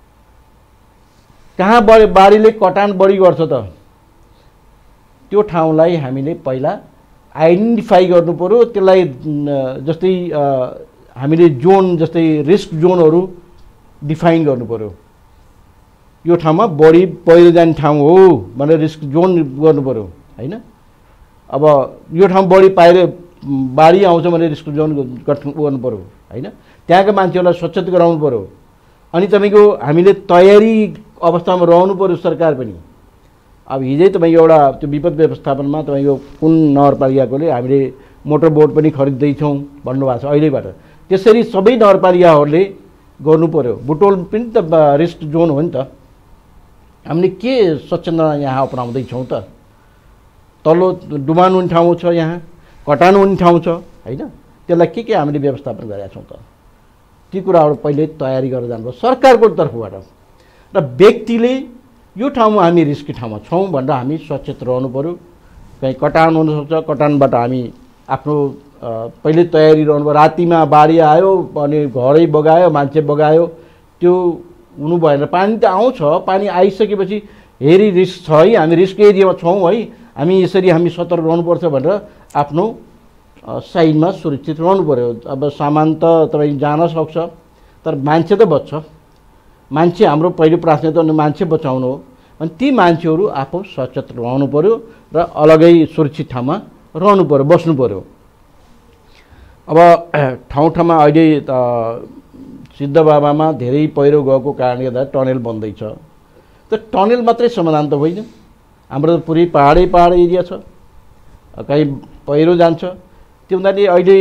कहाँ बाढीले कटान बढी गर्छ त? त्यो ठाउँलाई हामीले पहिला आइडेन्टिफाई गर्नु पर्यो। त्यसलाई जस्तै हामीले जोन जस्तै रिस्क जोनहरू डिफाइन गर्नु पर्यो। यो ठाउँमा बढी पहिरो जाने ठाउँ हो भनेर रिस्क जोन गर्नु पर्यो होइन। अब यो ठाउँ बढी बाढी आउँछ भने रिस्क जोन गर्नु पर्यो होइन। त्यहाँका मान्छेहरूलाई सचेत गराउनु पर्यो। अनि तपाईँको हामीले तयारी अवस्थामा रहनु पर्यो सरकार पनि। अब हिजै तपाईँ एउटा त्यो विपद व्यवस्थापनमा तपाईँको कुन नगरपालिकाकोले हामीले मोटर बोट पनि खरिद्दैछौँ भन्नुभएको छ अहिलेबाट। त्यसरी सबै नगरपालिकाहरूले गर्नु पर्यो। बुटोल पनि त रिस्क जोन हो नि त। हामीले के सचेतना यहाँ अपनाउँदैछौँ त? तल्लो डुबान हुने ठाउँ छ, यहाँ कटान हुने ठाउँ छ होइन। त्यसलाई के हामीले व्यवस्थापन गरेका छौँ त? ती कुराहरू पहिले तयारी गरेर जानुपर्छ सरकारको तर्फबाट। र व्यक्तिले यो ठाउँमा हामी रिस्की ठाउँमा छौँ भनेर हामी सचेत रहनु पर्यो। कहीँ कटान हुनसक्छ, कटानबाट हामी आफ्नो पहिले तयारी रहनु पर्यो। रातिमा बाढी आयो अनि घरै बगायो, मान्छे बगायो, त्यो हुनु भएन। पानी त आउँछ, पानी आइसकेपछि हेरी रिस्क छ है, हामी रिस्क एरियामा छौँ है, हामी यसरी हामी सतर्क रहनुपर्छ भनेर आफ्नो साइडमा सुरक्षित रहनु पर्यो। अब सामान त तपाईँ जान सक्छ तर मान्छे त बच्छ। मान्छे हाम्रो पहिलो प्राथमिकता मान्छे बचाउनु हो। अनि ती मान्छेहरू आफू सचेत रहनु पर्यो र अलगै सुरक्षित ठाउँमा रहनु पर्यो, बस्नु पर्यो। अब ठाउँ ठाउँमा अहिले सिद्धबाबामा धेरै पहिरो गएको कारणले गर्दा टनेल बन्दैछ। त टनेल मात्रै समाधान त होइन, हाम्रो त पुरै पहाडै पहाड एरिया छ। कहीँ पहिरो जान्छ। त्यो हुँदाखेरि अहिले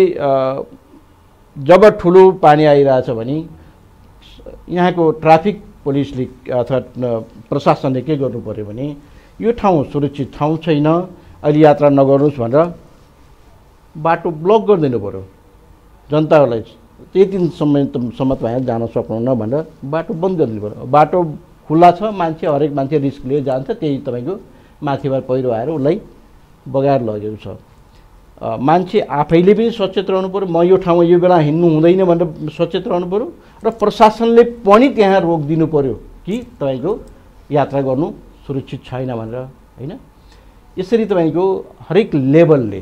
जब ठुलो पानी आइरहेछ भने यहाँको ट्राफिक पुलिसले अथवा प्रशासनले के गर्नु पर्यो भने यो ठाउँ सुरक्षित ठाउँ छैन, अहिले यात्रा नगर्नुहोस् भनेर बाटो ब्लक गरिदिनु पर्यो। जनताहरूलाई त्यही दिनसम्म तपाईँ जान सक्नुहुन्न भनेर बाटो बन्द गरिदिनु पर्यो। बाटो खुल्ला छ, मान्छे हरेक मान्छे रिस्क लिएर जान्छ, त्यही तपाईँको माथिबाट पहिरो आएर उसलाई बगाएर लगेको छ। मान्छे आफैले पनि सचेत रहनु पर्यो, म यो ठाउँमा यो बेला हिँड्नु हुँदैन भनेर सचेत रहनु पर्यो र प्रशासनले पनि त्यहाँ रोकिदिनु पर्यो कि तपाईँको यात्रा गर्नु सुरक्षित छैन भनेर, होइन। यसरी तपाईँको हरेक लेभलले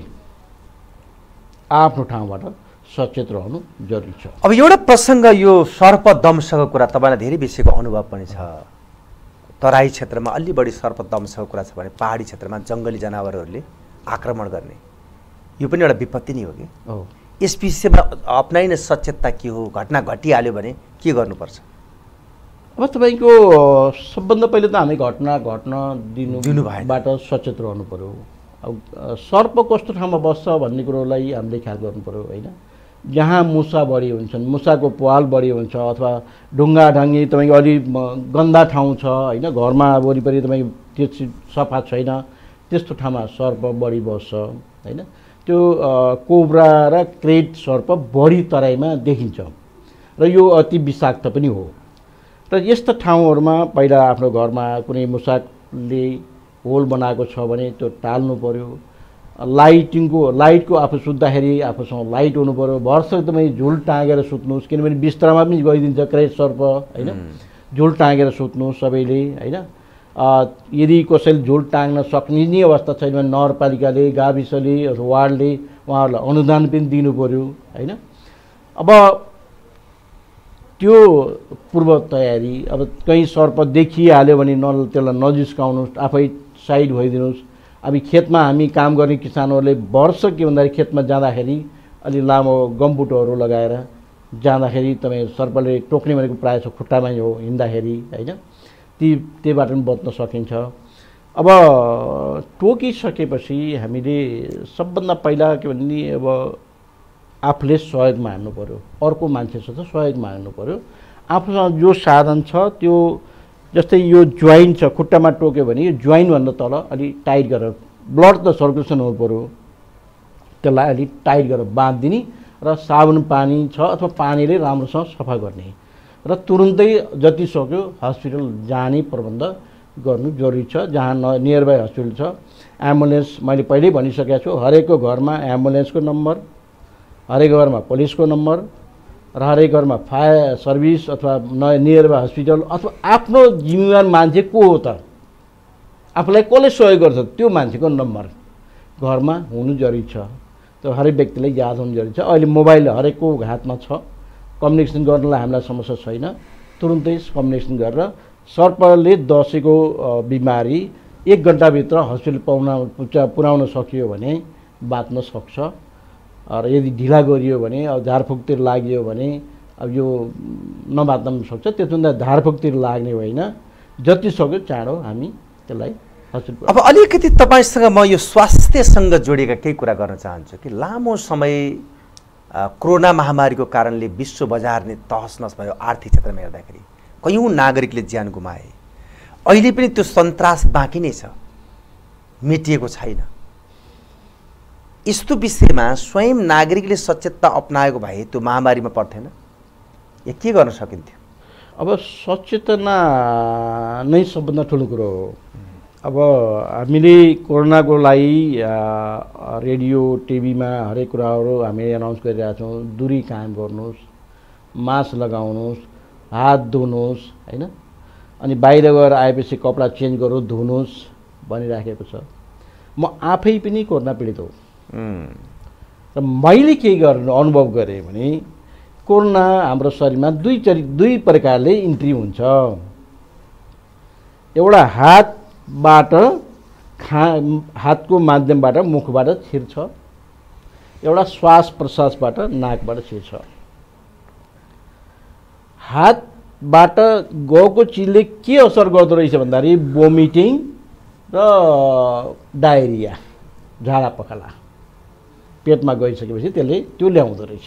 आफ्नो ठाउँबाट सचेत रहनु जरुरी छ। अब एउटा प्रसङ्ग यो सर्पदंशको कुरा, तपाईँलाई धेरै विषयको अनुभव पनि छ। तराई क्षेत्रमा अलि बढी सर्पदंशको कुरा छ भने पहाडी क्षेत्रमा जङ्गली जनावरहरूले आक्रमण गर्ने यो पनि एउटा विपत्ति नै हो कि? यस विषयमा अपनाइने सचेतता के हो? घटना घटिहाल्यो भने के गर्नुपर्छ? अब तपाईँको सबभन्दा पहिले त हामी घटना घट्न दिनुबाट सचेत रहनु पर्यो। अब सर्प कस्तो ठाउँमा बस्छ भन्ने कुरोलाई हामीले ख्याल गर्नु पर्यो, होइन। जहाँ मुसा बढी हुन्छन्, मुसाको पाल बढी हुन्छ अथवा ढुङ्गा ढाङ्गी तपाईँको अलि गन्दा ठाउँ छ, होइन, घरमा वरिपरि तपाईँ त्यो सफा छैन, त्यस्तो ठाउँमा सर्प बढी बस्छ, होइन। त्यो कोब्रा र क्रेट सर्प बढी तराईमा देखिन्छ र यो अति विषाक्त पनि हो। र यस्ता ठाउँहरूमा पहिला आफ्नो घरमा कुनै मुसाले होल बनाएको छ भने त्यो टाल्नु पर्यो। लाइटको आफू सुत्दाखेरि आफूसँग लाइट हुनु पर्यो। भरसक एकदमै झुल टाँगेर सुत्नुहोस्, किनभने बिस्तरामा पनि गइदिन्छ क्रेट सर्प, होइन। झुल टाँगेर सुत्नुहोस् सबैले, होइन। यदि कसैले झुल टाँग्न सक्ने नै अवस्था छैन भने नगरपालिकाले, गाविसले अथवा वार्डले उहाँहरूलाई अनुदान पनि दिनु पर्यो, होइन। अब त्यो पूर्व तयारी, अब कहीँ सर्प देखिहाल्यो भने त्यसलाई नजिस्काउनुहोस्, आफै साइड भइदिनुहोस्। अब खेतमा हामी काम गर्ने किसानहरूले वर्ष के भन्दाखेरि खेतमा जाँदाखेरि अलि लामो गमबुटहरू लगाएर जाँदाखेरि तपाईँ सर्पले टोक्ने भनेको प्रायः छ खुट्टामै हो हिँड्दाखेरि, होइन। त्यहीबाट पनि बच्न सकिन्छ। अब टोकिसकेपछि हामीले सबभन्दा पहिला के भने अब आफूले सहयोग माग्नु पर्यो, अर्को मान्छेसँग सहयोग माग्नु पर्यो। आफूसँग जो साधन छ त्यो, जस्तै यो ज्वाइन छ, खुट्टामा टोक्यो भने यो ज्वाइनभन्दा तल अलि टाइट गरेर, ब्लड त सर्कुलेसन हुनु पर्यो, त्यसलाई अलि टाइट गरेर बाँधिदिने र साबुन पानी छ अथवा पानीले राम्रोसँग सफा गर्ने र तुरुन्तै जति सक्यो हस्पिटल जाने प्रबन्ध गर्नु जरुरी छ। जहाँ नियर बाई हस्पिटल छ, एम्बुलेन्स मैले पहिल्यै भनिसकेको छु, हरेकको घरमा एम्बुलेन्सको नम्बर, हरेक घरमा पुलिसको नम्बर र हरेक घरमा फायर सर्भिस अथवा नियर बाई हस्पिटल अथवा आफ्नो जिम्मेवार मान्छे को हो त, आफूलाई कसले सहयोग गर्छ त्यो मान्छेको नम्बर घरमा हुनु जरुरी छ। त्यो हरेक व्यक्तिलाई याद हुनु जरुरी छ। अहिले मोबाइल हरेकको हातमा छ, कम्युनिकेसन गर्नलाई हामीलाई समस्या छैन। तुरुन्तै कम्युनिकेसन गरेर सर्पले दसेको बिमारी 1 घन्टाभित्र हस्पिटल पुर्याउन सकियो भने बाँच्न सक्छ। र यदि ढिला गरियो भने, अब झारफुकतिर लाग्यो भने अब यो नबाँच्न पनि सक्छ। त्यसभन्दा झारफुकतिर लाग्ने होइन, जति सक्यो चाँडो हामी त्यसलाई हस्पिटल। अब अलिकति तपाईँसँग म यो स्वास्थ्यसँग जोडिएका केही कुरा गर्न चाहन्छु कि लामो समय कोरोना महामारीको कारणले विश्व बजार नै तहस नहस भयो। आर्थिक क्षेत्रमा हेर्दाखेरि कयौँ नागरिकले ज्यान गुमाए। अहिले पनि त्यो सन्तास बाँकी नै छ, मेटिएको छैन। यस्तो विषयमा स्वयं नागरिकले सचेतता अपनाएको भए त्यो महामारीमा पर्थेन या के गर्न सकिन्थ्यो? अब सचेतना नै सबभन्दा ठुलो कुरो हो। अब हामीले कोरोनाको लागि रेडियो टिभीमा हरेक कुराहरू हामीले एनाउन्स गरिरहेका छौँ। दूरी कायम गर्नुहोस्, मास्क लगाउनुहोस्, हात धुनुहोस्, होइन। अनि बाहिर गएर आएपछि कपडा चेन्ज गर्नुहोस्, धुनुहोस् भनिराखेको छ। म आफै पनि कोरोना पीडित हो र मैले के गर्नु अनुभव गरेँ भने कोरोना हाम्रो शरीरमा दुई प्रकारले इन्ट्री हुन्छ। एउटा हातबाट हातको माध्यमबाट मुखबाट छिर्छ, एउटा श्वास प्रश्वासबाट नाकबाट छिर्छ। हातबाट गएको चिजले के असर गर्दो रहेछ भन्दाखेरि भोमिटिङ र डायरिया झाडा पखाला पेटमा गइसकेपछि त्यसले त्यो ल्याउँदो रहेछ।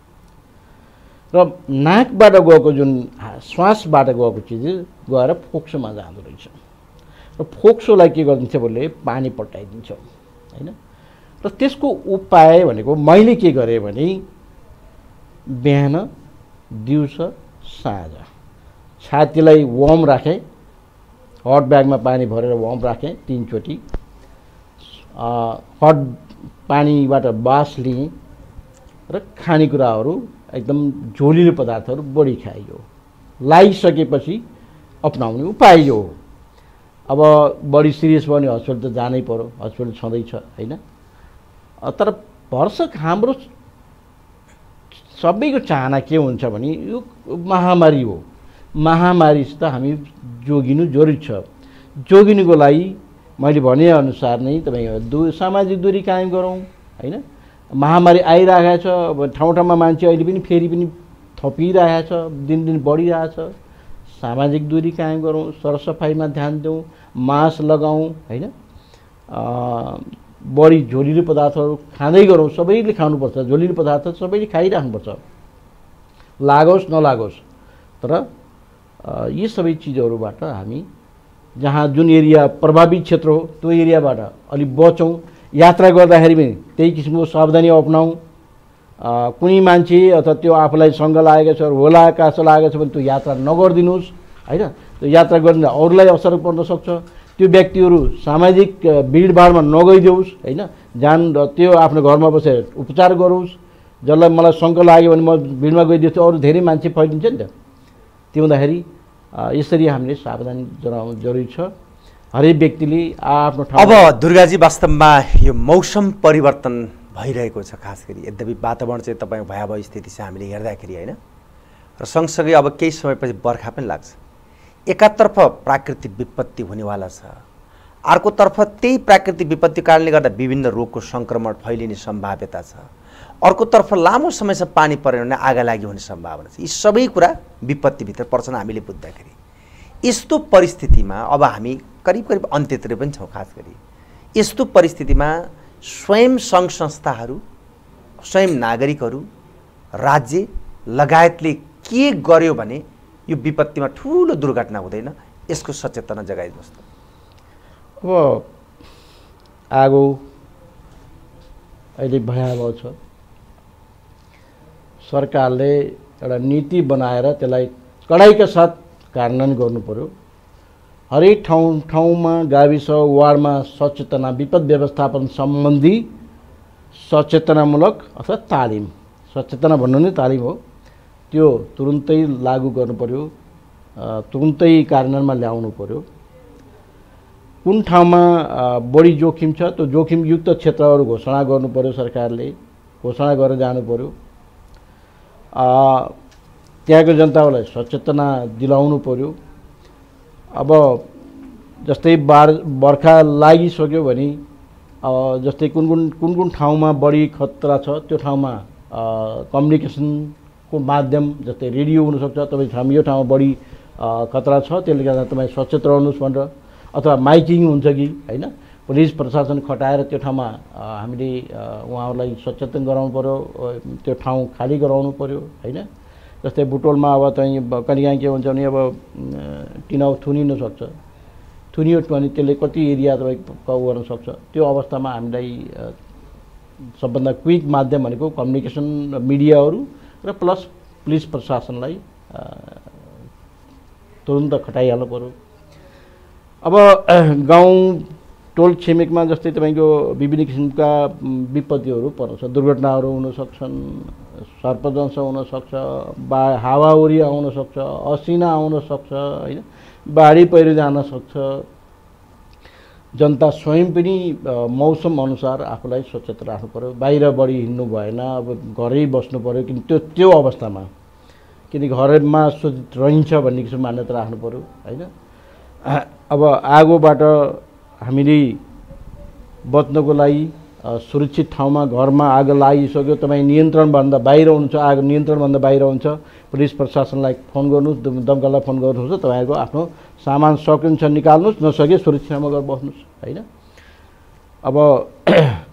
र नाकबाट गएको जुन श्वासबाट गएको चिज गएर फोक्सोमा जाँदो रहेछ र फोक्सोलाई के गरिदिन्छ भने पानी पटाइदिन्छ होइन। र त्यसको उपाय भनेको मैले के गरेँ भने बिहान दिउँसो साँझ छातीलाई वार्म राखेँ, हट ब्यागमा पानी भरेर वार्म राखेँ 3 चोटि, हट पानीबाट बास लिएँ र खानेकुराहरू एकदम झोलिलो पदार्थहरू बढी खाइयो। लागिसकेपछि अपनाउने उपाय यो हो। अब बढी सिरियस भयो भने हस्पिटल त जानै पर्यो, हस्पिटल छँदैछ होइन। तर भरसक हाम्रो सबैको चाहना के हुन्छ भने यो महामारी हो, महामारीसित हामी जोगिनु जरुरी छ। जोगिनुको लागि मैले भनेअनुसार नै तपाईँ सामाजिक दूरी कायम गरौँ होइन। महामारी आइरहेको छ, अब ठाउँ ठाउँमा मान्छे अहिले पनि फेरि पनि थपिरहेको छ, दिनदिन बढिरहेछ। सामाजिक दूरी कायम गरौँ, सरसफाइमा ध्यान दिउँ, मास्क लगाउँ होइन। बढी झोलिलो पदार्थहरू खाँदै गरौँ, सबैले खानुपर्छ, झोलिलो पदार्थ सबैले खाइराख्नुपर्छ, लागोस् नलागोस्। तर यी सबै चिजहरूबाट हामी जहाँ जुन एरिया प्रभावित क्षेत्र हो त्यो एरियाबाट अलिक बचौँ। यात्रा गर्दाखेरि पनि त्यही किसिमको सावधानी अपनाउँ। कुनै मान्छे अथवा त्यो आफूलाई सँग लागेको छ, होला कासो लागेको छ भने त्यो यात्रा नगरिदिनुहोस् होइन। त्यो यात्रा गरिदिँदा अरूलाई असर पर्न सक्छ। त्यो व्यक्तिहरू सामाजिक भिडभाडमा नगइदेओस् होइन। त्यो आफ्नो घरमा बसेर उपचार गरोस्। जसलाई मलाई शङ्का लाग्यो भने म भिडमा गइदिन्छु, अरू धेरै मान्छे फैलिन्छ नि त। त्यो हुँदाखेरि यसरी हामीले सावधानी जनाउनु जरुरी छ। हरेक व्यक्तिले आफ्नो ठाउँ। अब दुर्गाजी वास्तवमा यो मौसम परिवर्तन भइरहेको छ खास गरी, यद्यपि वातावरण चाहिँ तपाईँ भयावह स्थिति छ हामीले हेर्दाखेरि होइन। र सँगसँगै अब केही समयपछि बर्खा पनि लाग्छ। एकातर्फ प्राकृतिक विपत्ति हुनेवाला छ, अर्कोतर्फ त्यही प्राकृतिक विपत्ति कारणले गर्दा विभिन्न रोगको सङ्क्रमण फैलिने सम्भाव्यता छ। अर्कोतर्फ लामो समयसम्म पानी परेन भने आगा लागि हुने सम्भावना छ। यी सबै कुरा विपत्तिभित्र पर्छन् हामीले बुझ्दाखेरि। यस्तो परिस्थितिमा अब हामी करिब करिब अन्त्यतिर पनि छौँ। खास गरी यस्तो परिस्थितिमा स्वयं सङ्घ संस्थाहरू, स्वयं नागरिकहरू, राज्य लगायतले के गर्यो भने यो विपत्तिमा ठुलो दुर्घटना हुँदैन, यसको सचेतना जगाइदिनुहोस् त। अब आगो अहिले भयावह छ। सरकारले एउटा नीति बनाएर त्यसलाई कडाइका साथ कार्यान्वयन गर्नु पर्यो। हरेक ठाउँमा गाविस वार्डमा सचेतना, विपद व्यवस्थापन सम्बन्धी सचेतनामूलक अथवा तालिम, सचेतना भन्नु नै तालिम हो, त्यो तुरुन्तै लागू गर्नु पर्यो, तुरुन्तै कार्यान्वयनमा ल्याउनु पर्यो। कुन ठाउँमा बढी जोखिम छ त्यो जोखिमयुक्त क्षेत्रहरू घोषणा गर्नु पर्यो, सरकारले घोषणा गरेर जानु पर्यो। त्यहाँको जनतालाई सचेतना दिलाउनु पर्यो। अब जस्तै बर्खा लागिसक्यो भने जस्तै कुन कुन ठाउँमा बढी खतरा छ त्यो ठाउँमा कम्युनिकेसनको माध्यम जस्तै रेडियो हुनसक्छ, तपाईँ यो ठाउँमा बढी खतरा छ त्यसले गर्दा तपाईँ सचेत रहनुहोस् भनेर, अथवा माइकिङ हुन्छ कि होइन, पुलिस प्रशासन खटाएर त्यो ठाउँमा हामीले उहाँहरूलाई सचेतन गराउनु पर्यो, त्यो ठाउँ खाली गराउनु पर्यो होइन। जस्तै बुटोलमा अब चाहिँ कहिलेकाहीँ के हुन्छ भने अब टिनाउ थुनिन सक्छ, थुनियो भने त्यसले कति एरिया तपाईँ कभर गर्न सक्छ। त्यो अवस्थामा हामीलाई सबभन्दा क्विक माध्यम भनेको कम्युनिकेसन मिडियाहरू र प्लस पुलिस प्रशासनलाई तुरुन्त खटाइहाल्नु पर्यो। अब गाउँ टोल छिमेकमा जस्तै तपाईँको विभिन्न किसिमका विपत्तिहरू पर्छ, दुर्घटनाहरू हुन सक्छन्, सर्पदंश हुनसक्छ, हावाहुरी आउन सक्छ, असिना आउन सक्छ होइन, बाढी पहिरो जान सक्छ। जनता स्वयं पनि मौसम अनुसार आफूलाई सचेत राख्नु पर्यो। बाहिर बढी हिँड्नु भएन, अब घरै बस्नु पर्यो। किन त्यो अवस्थामा किन घरमा सुरक्षित रहन्छ भन्ने किसिमको मान्यता राख्नु पर्यो होइन। अब आगोबाट हामीले बच्नको लागि सुरक्षित ठाउँमा घरमा आगो लागिसक्यो, तपाईँ नियन्त्रणभन्दा बाहिर हुनुहुन्छ, आगो नियन्त्रणभन्दा बाहिर हुन्छ, पुलिस प्रशासनलाई फोन गर्नुहोस्, दमकललाई फोन गर्नुहोस्, तपाईँहरूको आफ्नो सामान सकिन्छ निकाल्नुहोस्, नसके सुरक्षामा गएर बस्नुहोस् होइन। अब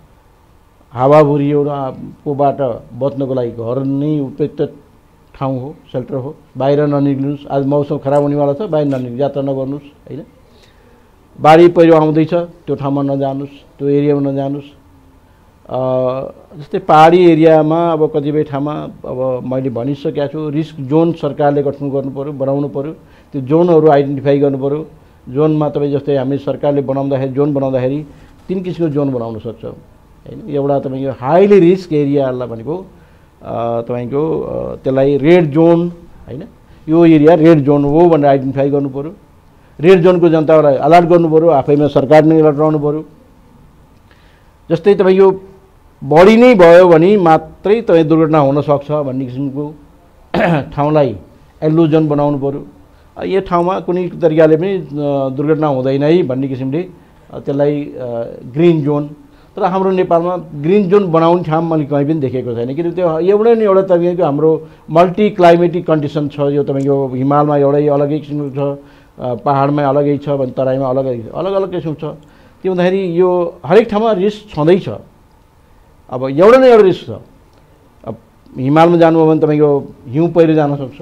हावाहुरी एउटाबाट बच्नको लागि घर नै उपयुक्त ठाउँ हो, सेल्टर हो। बाहिर ननिक्लिनुहोस्, आज मौसम खराब हुनेवाला छ, बाहिर ननिक्लिनु, यात्रा नगर्नुहोस् होइन। बाढी पहिरो आउँदैछ त्यो ठाउँमा नजानुहोस्, त्यो एरियामा नजानुहोस्। जस्तै पहाडी एरियामा अब कतिपय ठाउँमा अब मैले भनिसकेको छु, रिस्क जोन सरकारले गठन गर्नु पऱ्यो, बनाउनु पऱ्यो। त्यो जोनहरू आइडेन्टिफाई गर्नु पऱ्यो। जोनमा तपाईँ जस्तै हामी सरकारले बनाउँदाखेरि जोन बनाउँदाखेरि 3 किसिमको जोन बनाउन सक्छ होइन। एउटा तपाईँको हाइली रिस्क एरियालाई भनेको तपाईँको त्यसलाई रेड जोन होइन, यो एरिया रेड जोन हो भनेर आइडेन्टिफाई गर्नु पऱ्यो। रेड जोनको जनतालाई अलर्ट गर्नु पऱ्यो, आफैमा सरकार नै अलर्ट रहनु पऱ्यो। जस्तै तपाईँको बढी नै भयो भने मात्रै तपाईँ दुर्घटना हुनसक्छ भन्ने किसिमको ठाउँलाई येल्लो जोन बनाउनु पऱ्यो। यो ठाउँमा कुनै तरिकाले पनि दुर्घटना हुँदैन है भन्ने किसिमले त्यसलाई ग्रिन जोन। तर हाम्रो नेपालमा ग्रिन जोन बनाउने ठाउँ मैले कहीँ पनि देखेको छैन, किनकि त्यो एउटा न एउटा तपाईँको हाम्रो मल्टी क्लाइमेटिक कन्डिसन छ। यो तपाईँको हिमालमा एउटै अलगै किसिमको छ, पहाडमा अलगै छ भने तराईमा अलग अलग किसिमको छ। त्यो हुँदाखेरि यो हरेक ठाउँमा रिस्क छँदैछ। अब एउटा न एउटा रिस्क छ। अब हिमालमा जानुभयो भने तपाईँको हिउँ पहिरो जान सक्छ,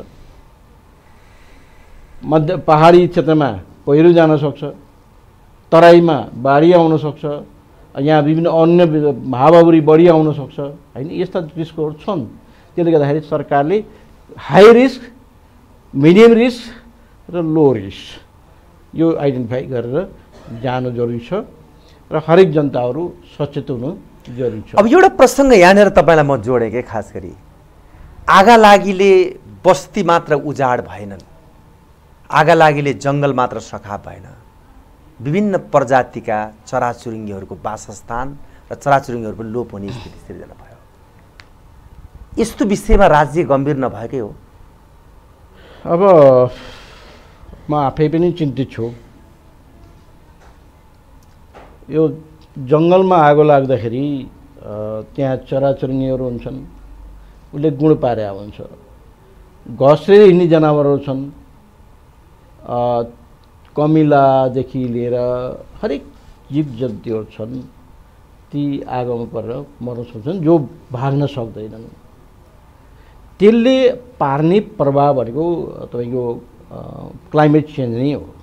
मध्य पहाडी क्षेत्रमा पहिरो जान सक्छ, तराईमा बाढी आउन सक्छ, यहाँ विभिन्न अन्य हावाहुरी बढी आउन सक्छ होइन। यस्ता रिस्कहरू छन्। त्यसले गर्दाखेरि सरकारले हाई रिस्क, मिडियम रिस्क र लो रिस्क यो आइडेन्टिफाई गरेर जानु जरुरी छ र हरेक जनताहरू सचेत हुनु जरुरी छ। अब एउटा प्रसङ्ग यहाँनिर तपाईँलाई म जोडेँ कि खास गरी आगालागीले बस्ती मात्र उजाड भएनन्, आगालागीले जङ्गल मात्र सखा भएन, विभिन्न प्रजातिका चराचुरुङ्गीहरूको वासस्थान र चराचुरुङ्गीहरू पनि लोप हुने स्थिति सिर्जना भयो। यस्तो विषयमा राज्य गम्भीर नभएकै हो। अब म आफै पनि चिन्तित छु। यो जङ्गलमा आगो लाग्दाखेरि त्यहाँ चराचुरुङ्गीहरू हुन्छन्, उसले गुण पारे हुन्छ। घस्रेर हिँड्ने जनावरहरू छन्, कमिलादेखि लिएर हरेक जीव जन्तुहरू छन्, ती आगोमा परेर मर्न सक्छन् जो भाग्न सक्दैनन्। त्यसले पार्ने प्रभाव भनेको तपाईँको क्लाइमेट चेन्ज नै हो।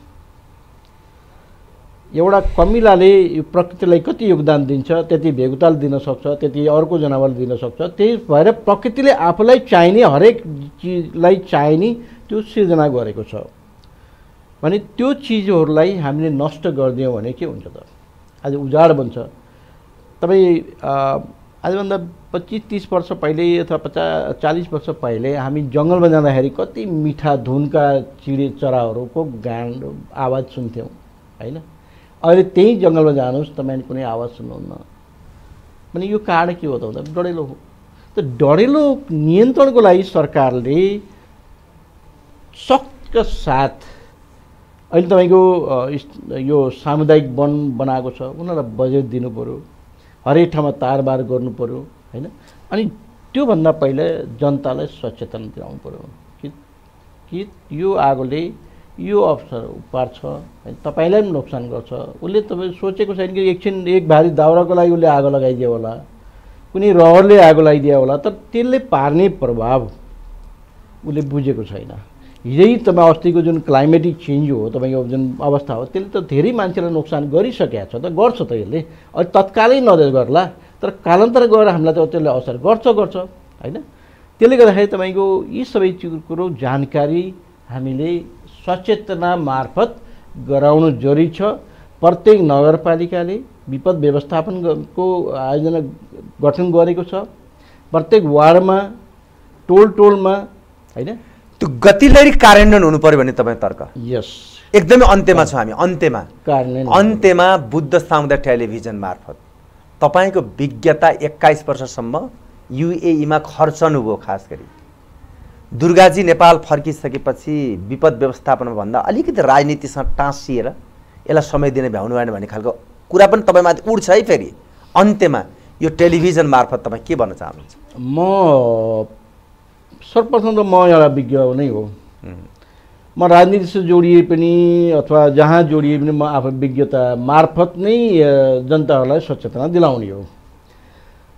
एउटा कमिलाले यो प्रकृतिलाई कति योगदान दिन्छ त्यति भेगुताल दिन सक्छ, त्यति अर्को जनावर दिन सक्छ। त्यही भएर प्रकृतिले आफूलाई चाहिने हरेक चिजलाई चाहिने त्यो सिर्जना गरेको छ भने त्यो चिजहरूलाई हामीले नष्ट गरिदियौँ भने के हुन्छ त? आज उजाड बन्छ। तपाईँ आजभन्दा 25-30 वर्ष पहिले अथवा 40 वर्ष पहिले हामी जङ्गलमा जाँदाखेरि कति मिठा धुनका चिडे चराहरूको गान आवाज सुन्थ्यौँ होइन। अहिले त्यही जङ्गलमा जानुहोस् तपाईँले कुनै आवाज सुन्नुहुन्न भने यो कारण के हो त भन्दा डढेलो हो। त डढेलो नियन्त्रणको लागि सरकारले सख्तका साथ अहिले तपाईँको यो सामुदायिक वन बनाएको छ, उनीहरूलाई बजेट दिनु पऱ्यो, हरेक ठाउँमा तारबार गर्नु पऱ्यो होइन। अनि त्योभन्दा पहिले जनतालाई सचेतन दिलाउनु पऱ्यो कि यो आगोले यो अवसर पार्छ, तपाईँलाई पनि नोक्सान गर्छ। उसले तपाईँ सोचेको छैन कि एकछिन एक भारी दाउराको लागि उसले आगो लगाइदियो होला, कुनै रहरले आगो लगाइदियो होला, तर त्यसले पार्ने प्रभाव उसले बुझेको छैन। हिजै तपाईँ अस्तिको जुन क्लाइमेटिक चेन्ज हो तपाईँको जुन अवस्था हो त्यसले त धेरै मान्छेलाई नोक्सान गरिसकेको छ, त गर्छ त यसले। अहिले तत्कालै नदेश गर्ला, तर कालान्तर गएर हामीलाई त त्यसले असर गर्छ होइन। त्यसले गर्दाखेरि तपाईँको यी सबै कुरो जानकारी हामीले सचेतना मार्फत गराउनु जरुरी छ। प्रत्येक नगरपालिकाले विपद व्यवस्थापनको आयोजना गठन गरेको छ। प्रत्येक वार्डमा टोलमा होइन त्यो गतिलहरी कार्यान्वयन हुनु पर्यो भने तपाईँ तर्क? यस, एकदमै अन्त्यमा छौँ हामी। अन्त्यमा बुद्ध सामुदायिक टेलिभिजन मार्फत तपाईँको विज्ञता 21 वर्षसम्म युएईमा खर्चनुभयो। खास गरी दुर्गाजी नेपाल फर्किसकेपछि विपद व्यवस्थापनमा भन्दा अलिकति राजनीतिसँग टाँसिएर यसलाई समय दिन भ्याउनु भएन भन्ने खालको कुरा पनि तपाईँमाथि उठ्छ है। फेरि अन्त्यमा यो टेलिभिजन मार्फत तपाईँ के भन्न चाहनुहुन्छ? म सर्वप्रथम त म एउटा विज्ञ नै हो। म राजनीतिसँग जोडिए पनि अथवा जहाँ जोडिए पनि म आफ्नो विज्ञता मार्फत नै जनताहरूलाई सचेतना दिलाउने हो।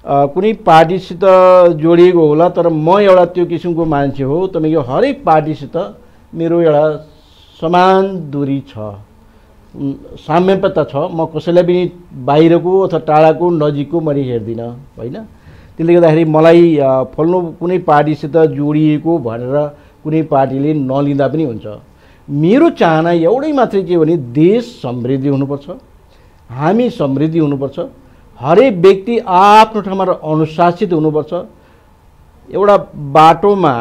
कुनै पार्टीसित जोडिएको होला, तर म एउटा त्यो किसिमको मान्छे हो। तपाईँको हरेक पार्टीसित मेरो एउटा समान दूरी छ, साम्यता छ। म कसैलाई पनि बाहिरको अथवा टाढाको नजिकको मैले हेर्दिनँ होइन। त्यसले गर्दाखेरि मलाई फल्नु कुनै पार्टीसित जोडिएको भनेर कुनै पार्टीले नलिँदा पनि हुन्छ। मेरो चाहना एउटै मात्रै के भने देश समृद्धि हुनुपर्छ, हामी समृद्धि हुनुपर्छ, हरेक व्यक्ति आफ्नो ठाउँमा अनुशासित हुनुपर्छ। एउटा बाटोमा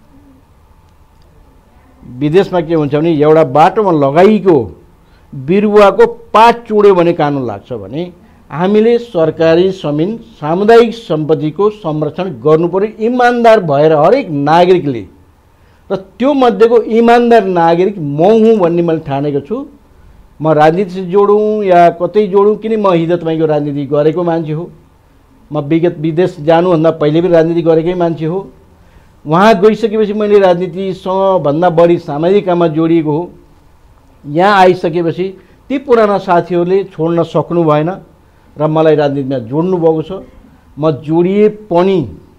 विदेशमा के हुन्छ भने एउटा बाटोमा लगाइएको बिरुवाको पात चुड्यो भने कानुन लाग्छ भने हामीले सरकारी जमिन सामुदायिक सम्पत्तिको संरक्षण गर्नुपर्यो इमान्दार भएर हरेक नागरिकले। र त्यो मध्येको इमान्दार नागरिक म हुँ भन्ने मैले ठानेको छु। म राजनीतिसित जोडौँ या कतै जोडौँ, किन म हिजो तपाईँको राजनीति गरेको मान्छे हो। म विदेश जानुभन्दा पहिले पनि राजनीति गरेकै मान्छे हो। वहाँ गइसकेपछि मैले राजनीतिसँग भन्दा बढी सामाजिक काममा जोडिएको हो। यहाँ आइसकेपछि ती पुराना साथीहरूले छोड्न सक्नु भएन र मलाई राजनीतिमा जोड्नु भएको छ। म जोडिए पनि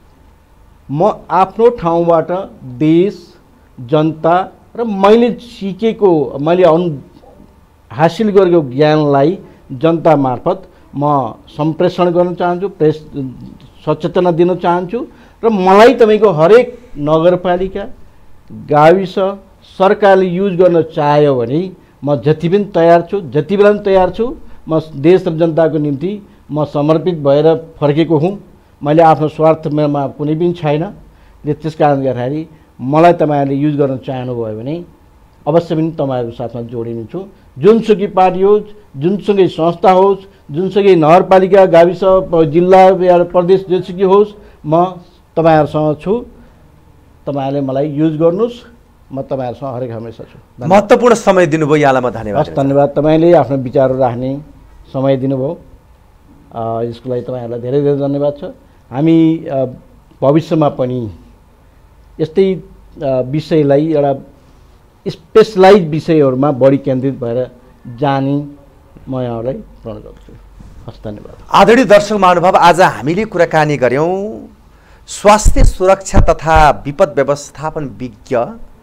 म आफ्नो ठाउँबाट देश, जनता र मैले सिकेको, मैले हासिल गरेको ज्ञानलाई जनता मार्फत म सम्प्रेषण गर्न चाहन्छु, सचेतना दिन चाहन्छु। र मलाई तपाईँको हरेक नगरपालिका, गाविस, सरकारले युज गर्न चाह्यो भने म जति पनि तयार छु, जति बेला पनि तयार छु। म देश र जनताको निम्ति म समर्पित भएर फर्केको हुँ। मैले आफ्नो स्वार्थमा कुनै पनि छैन। त्यस कारणले गर्दाखेरि मलाई तपाईँहरूले युज गर्न चाहनुभयो भने अवश्य पनि तपाईँहरूको साथमा जोडिनेछु। जुनसुकै पार्टी होस्, जुनसुकै संस्था होस्, जुनसुकै नगरपालिका, गाविस, जिल्ला या प्रदेश जेसुकै होस्, म तपाईँहरूसँग छु। तपाईँहरूले मलाई युज गर्नुहोस्, म तपाईँहरूसँग हरेक हमेसा छु। महत्त्वपूर्ण समय दिनुभयो, यहाँलाई म धन्यवाद। धन्यवाद। तपाईँले आफ्नो विचारहरू राख्ने समय दिनुभयो, यसको लागि तपाईँहरूलाई धेरै धेरै धन्यवाद छ। हामी भविष्यमा पनि यस्तै विषयलाई एउटा स्पेसलाइज विषयहरूमा बढी केन्द्रित भएर जाने म यहाँलाई प्रण गर्छु। हस्, धन्यवाद। आदरणीय दर्शक महानुभाव, आज हामीले कुराकानी गऱ्यौँ स्वास्थ्य सुरक्षा तथा विपद व्यवस्थापन विज्ञ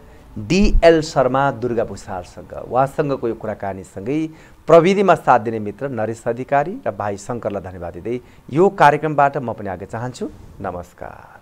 DL शर्मा दुर्गा भुषालसँग। उहाँसँगको यो कुराकानीसँगै प्रविधिमा साथ दिने मित्र नरेश अधिकारी र भाइ शङ्करलाई धन्यवाद दिँदै यो कार्यक्रमबाट म पनि आगे चाहन्छु। नमस्कार।